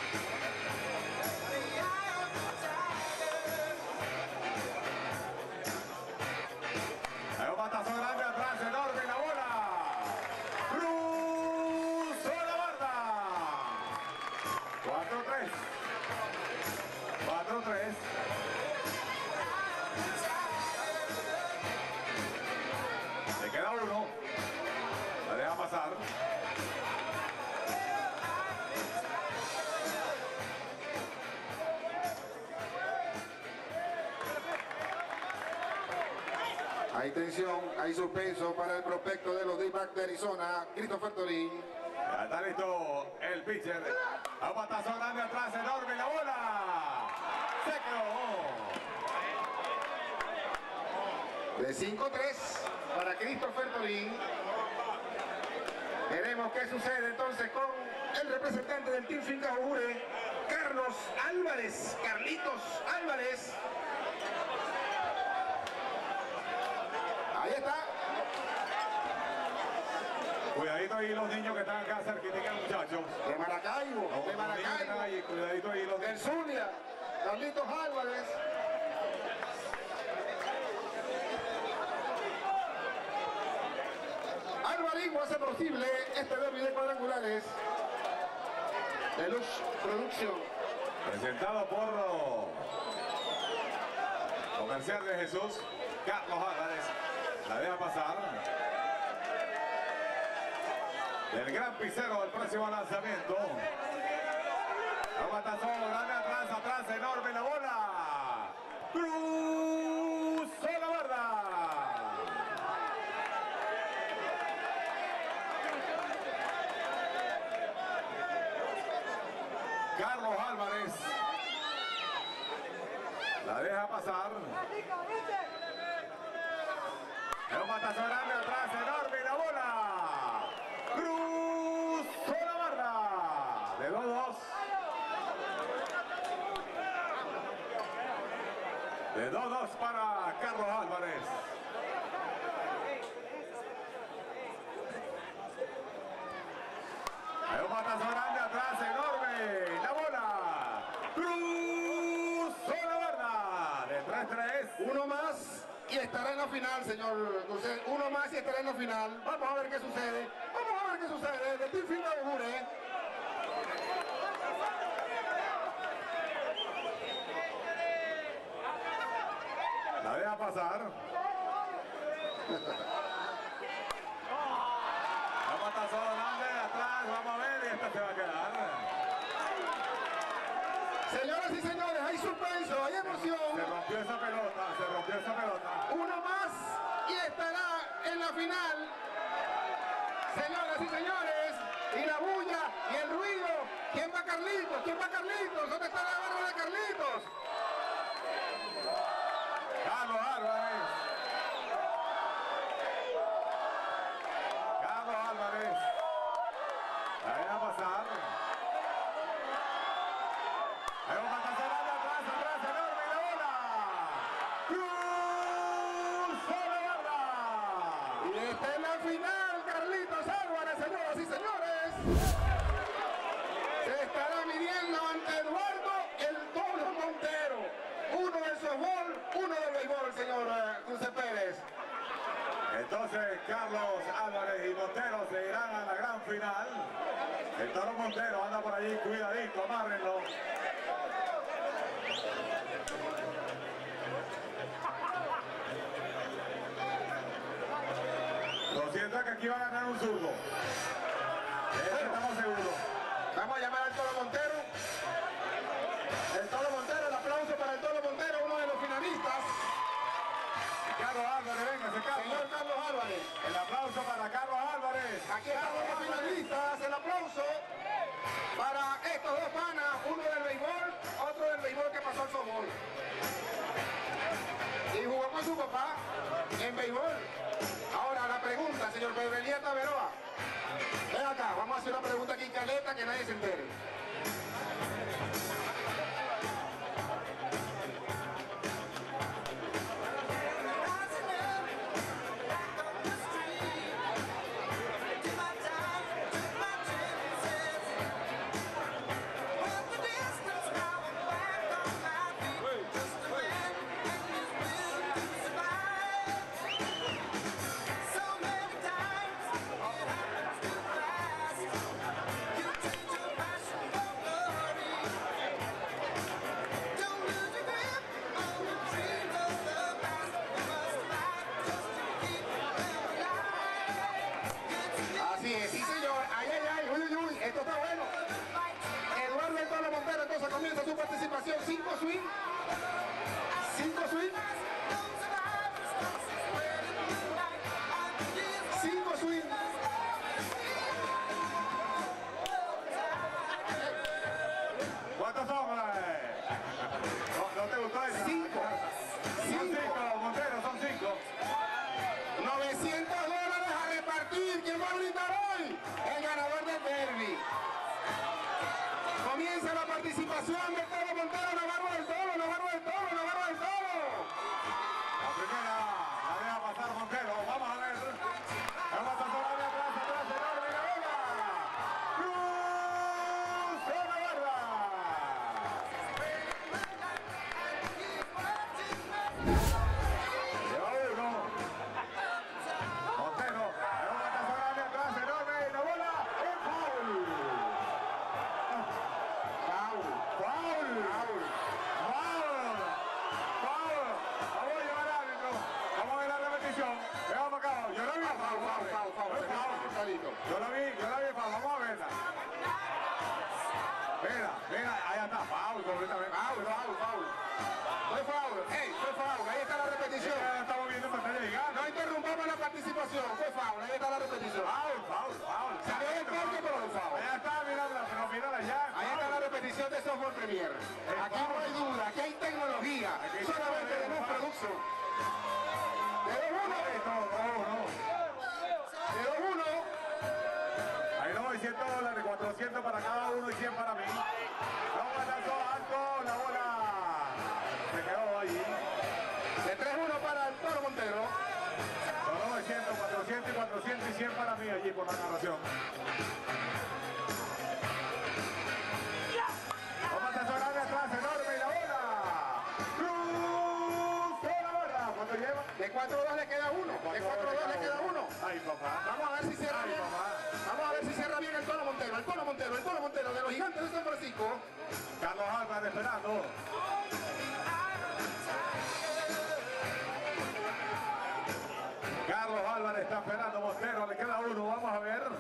Es un matazo grande atrás, enorme la bola. Cruzó la barra. 4-3. 4-3. Le queda uno. La deja pasar. Hay tensión, hay suspenso para el prospecto de los D-backs de Arizona, Christopher Torín. Ya está listo el pitcher. Un batazo grande atrás, enorme la bola. Se quedó. De 5-3 para Christopher Torín. Veremos qué sucede entonces con el representante del Team Finca Jure, Carlos Álvarez, Carlitos Álvarez. Ahí está. Cuidadito ahí los niños que están acá cerquita, muchachos. De Maracaibo, Los de niños que están Maracaibo. ahí, cuidadito ahí los Del niños. Zulia, Carlitos Álvarez. Alvaringo hace posible este derbi de cuadrangulares. Deluxe Producción. Presentado por Comercial de Jesús, Carlos Álvarez. La deja pasar. El gran pisero del próximo lanzamiento. Un batazo grande atrás, enorme la bola. Cruzó la barra. Carlos Álvarez. La deja pasar. Es un batazo grande atrás, enorme la bola. Cruzó la barra. De 2-2. De 2-2 para Carlos Álvarez. Hay un batazo grande atrás, enorme. La bola. Cruzó la barra. De 3-3. Uno más y estará en la final, señor Dulce. Uno más y estará en la final. Vamos a ver qué sucede. Vamos a ver qué sucede. De Team Finca Jure. La deja pasar. La batazo grande atrás, vamos a ver, y esta se va a quedar. Señoras y señores, hay suspenso, hay Se emoción. rompió esa pelota, se rompió esa pelota. Uno más y estará en la final. Señoras y señores, y la bulla y el ruido. ¿Quién va Carlitos? ¿Quién va Carlitos? ¿Dónde está la barra allí, cuidadito, amárrenlo. Lo siento que aquí va a ganar un zurdo. Estamos seguros. Vamos a llamar al Toro Montero. El Toro Montero, el aplauso para el Toro Montero, uno de los finalistas. Carlos Álvarez, venga, se calma. Señor Carlos Álvarez. El aplauso para Carlos Álvarez. Aquí estamos los finalistas. El aplauso para estos dos panas, uno del béisbol, otro del béisbol que pasó al softball. Y jugó con su papá en béisbol. Ahora la pregunta, señor Pedro Elías Taveroa. Ven acá, vamos a hacer una pregunta aquí caleta que nadie se entere. Sí, señor. Ay, ay, ay. Uy, uy, uy. Esto está bueno. Eduardo del Toro Montero entonces comienza su participación. 5 swing. 5 swing. 5 swing. ¿Cuántos son? ¿No te gustó esa? 5. Son 5, Montero, son 5. $900 a repartir. ¿Quién va a brindar hoy? El ganador del derby. Comienza la participación del Toro Montero, Navarro del Toro, Navarro del Toro, Navarro del Toro. La primera la deja pasar Montero. Vamos a ver. Vamos a pasar atrás, enorme la bola. Cruz a la barra. Lleva uno. Montero. Es una taza grande atrás, enorme. Y la bola es foul. Foul. Foul. Foul. Foul. Foul. Vamos a llevar al árbitro. Vamos a ver la repetición. Veamos acá. Yo la vi. Foul, foul, foul, foul. Fue foul. Salito. Yo la vi, foul. Vamos a verla. Mira, ahí está. Foul, completamente. Foul, foul, foul. Fue foul. Ey, fue foul. Ahí está la repetición. Ya estamos viendo en pantalla gigante. No interrumpamos la participación. Fue foul. Ahí está la repetición. Foul. Salió del corte, pero de foul. Allá está, mírala ya. Ahí está la repetición de Softball Premier. Aquí no hay duda, aquí hay tecnología. Solamente de Luz Production. De 2-1. De 2-1. Ahí $900, 400 para cada uno y 100 para mí. Vamos a lanzó alto, la bola se quedó allí. De 3-1 para el Toro Montero. Son 900, 400 y 400 y 100 para mí allí por la narración. Vamos a grande atrás, enorme y la bola. Cruz a la barra. ¿Cuánto lleva? De 4-2 le queda uno. De 4-2 le queda uno. Ay, papá. Vamos a ver si cierra Ay, bien. papá. Vamos a ver si cierra bien el Toro Montero. El Toro Montero, el Toro Montero de los Gigantes de San Francisco. Carlos Álvarez esperando. Carlos Álvarez está esperando, Montero, le queda uno, vamos a ver.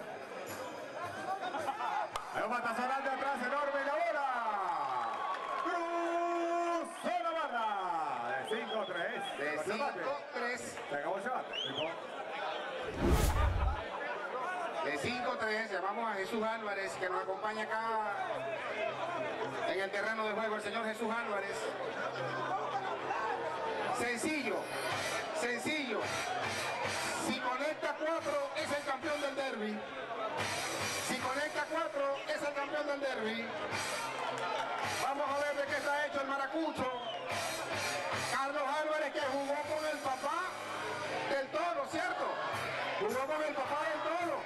Hay un batazo de atrás, enorme, y la bola. Cruz a la barra. De 5-3. De 5-3. Se acabó el debate. De 5-3, llamamos a Jesús Álvarez, que nos acompaña acá en el terreno de juego, el señor Jesús Álvarez. Sencillo, sencillo. Si conecta 4, es el campeón del derby. Si conecta 4, es el campeón del derby. Vamos a ver de qué está hecho el maracucho. Carlos Álvarez, que jugó con el papá del Toro, ¿cierto? Jugó con el papá del Toro.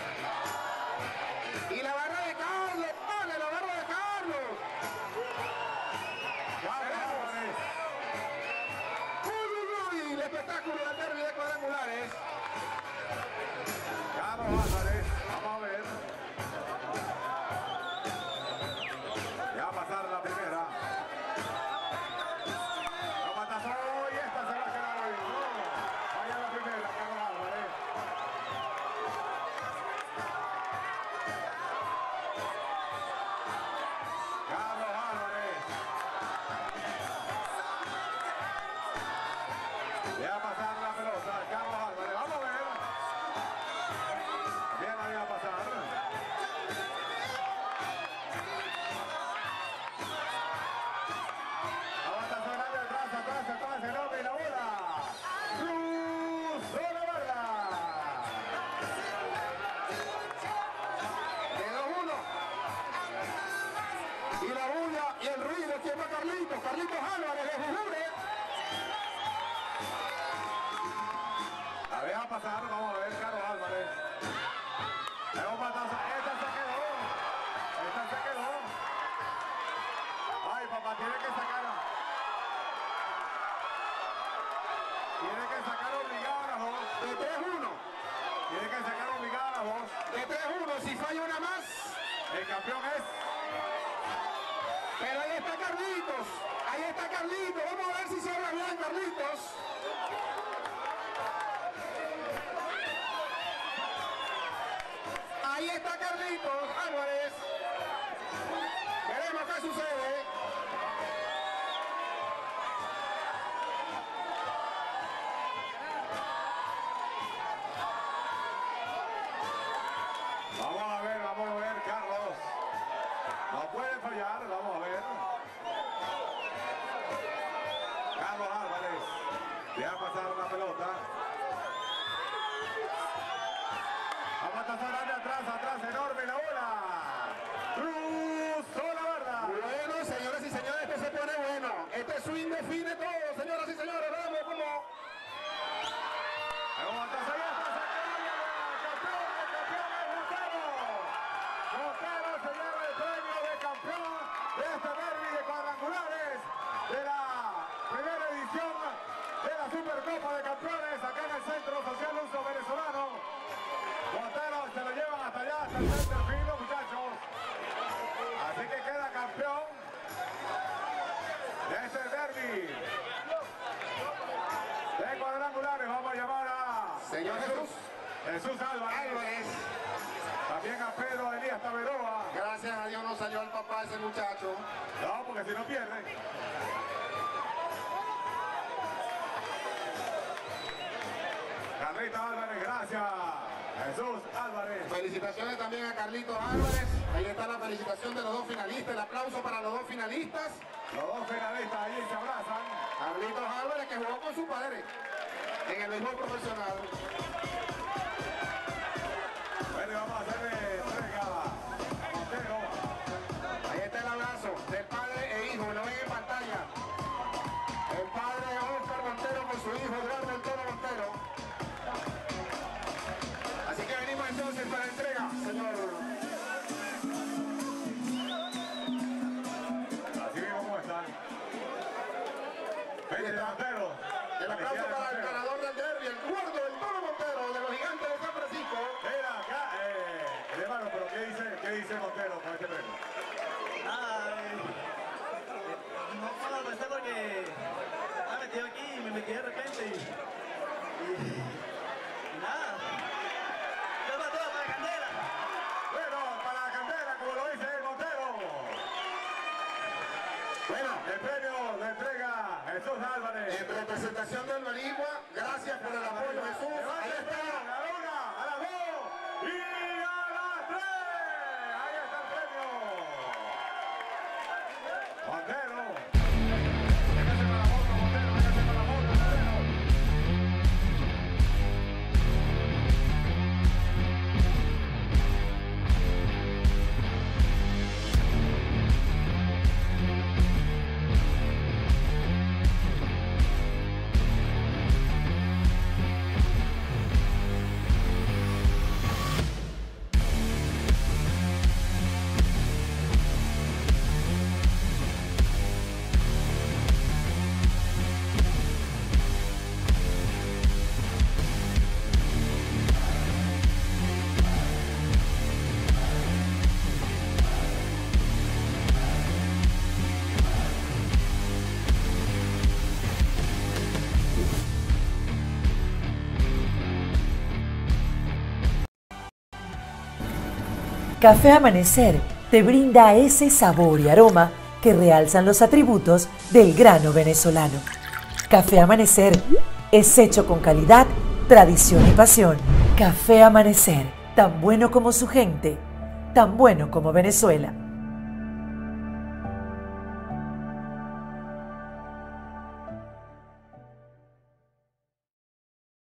Y la barra de Carlos, vale, la barra de Carlos. Uy, el espectáculo del derbi de cuadrangulares. Carlos Álvarez, vamos a ver. Y el ruido, ¿quién va Carlitos? Carlitos Álvarez de Jujure. La deja pasar, vamos a ver, Carlos Álvarez. Es un batazo. Esta se quedó. Esta se quedó. Ay, papá, tiene que sacar. Tiene que sacar obligada a las dos. De 3-1. Tiene que sacar obligada a las dos. De 3-1. Si falla una más. El campeón es. Pero ahí está Carlitos. Ahí está Carlitos. Vamos a ver si se habla bien, Carlitos. Ahí está Carlitos Álvarez. Veremos qué sucede. Vamos a ver, Carlos. No puede fallar, vamos a ver. Carlos Álvarez. Deja pasar una pelota. Va a pasar de atrás, enorme la bola. Cruzó la barra. Bueno, señoras y señores, esto se pone bueno. Este swing define todo, señoras y señores. Vamos como... Montero se lleva el premio de campeón de este derbi de cuadrangulares de la primera edición de la Supercopa de Campeones acá en el Centro Social Uso Venezolano. Montero se lo llevan hasta allá, hasta el center field, muchachos. Así que queda campeón de este derbi de cuadrangulares. Vamos a llamar a Señor Jesús Álvarez. También a Pedro Elías Taveroa. Gracias a Dios no salió al papá ese muchacho. No, porque si no pierde. Carlitos Álvarez, gracias. Jesús Álvarez. Felicitaciones también a Carlitos Álvarez. Ahí está la felicitación de los dos finalistas. El aplauso para los dos finalistas. Los dos finalistas allí se abrazan. Carlitos Álvarez, que jugó con su padre en el béisbol profesional. Bueno, vamos a hacerle entrega a Montero. Ahí está el abrazo del padre e hijo, lo ven en pantalla. El padre Oscar Montero con su hijo Eduardo El Toro Montero. Así que venimos entonces para la entrega, señor. Así mismo como están. Felicidades, Montero. El aplauso para el ganador del derbi, el gordo El Toro Montero de los Gigantes de San Francisco. Mira acá, hermano, pero ¿qué dice Montero con este premio? No puedo pensar porque me metí aquí y me metí de repente y nada. Yo para todo, para la candela. Bueno, para la candela, como lo dice Montero. Bueno, El premio le entrega Jesús Álvarez. en representación del Berigua, gracias por el apoyo, Jesús. Ahí está. A la una, a las dos y a las tres. Ahí está el premio. Montero. Véngase para la moto, Montero. Véngase para la moto, Montero. Café Amanecer te brinda ese sabor y aroma que realzan los atributos del grano venezolano. Café Amanecer es hecho con calidad, tradición y pasión. Café Amanecer, tan bueno como su gente, tan bueno como Venezuela.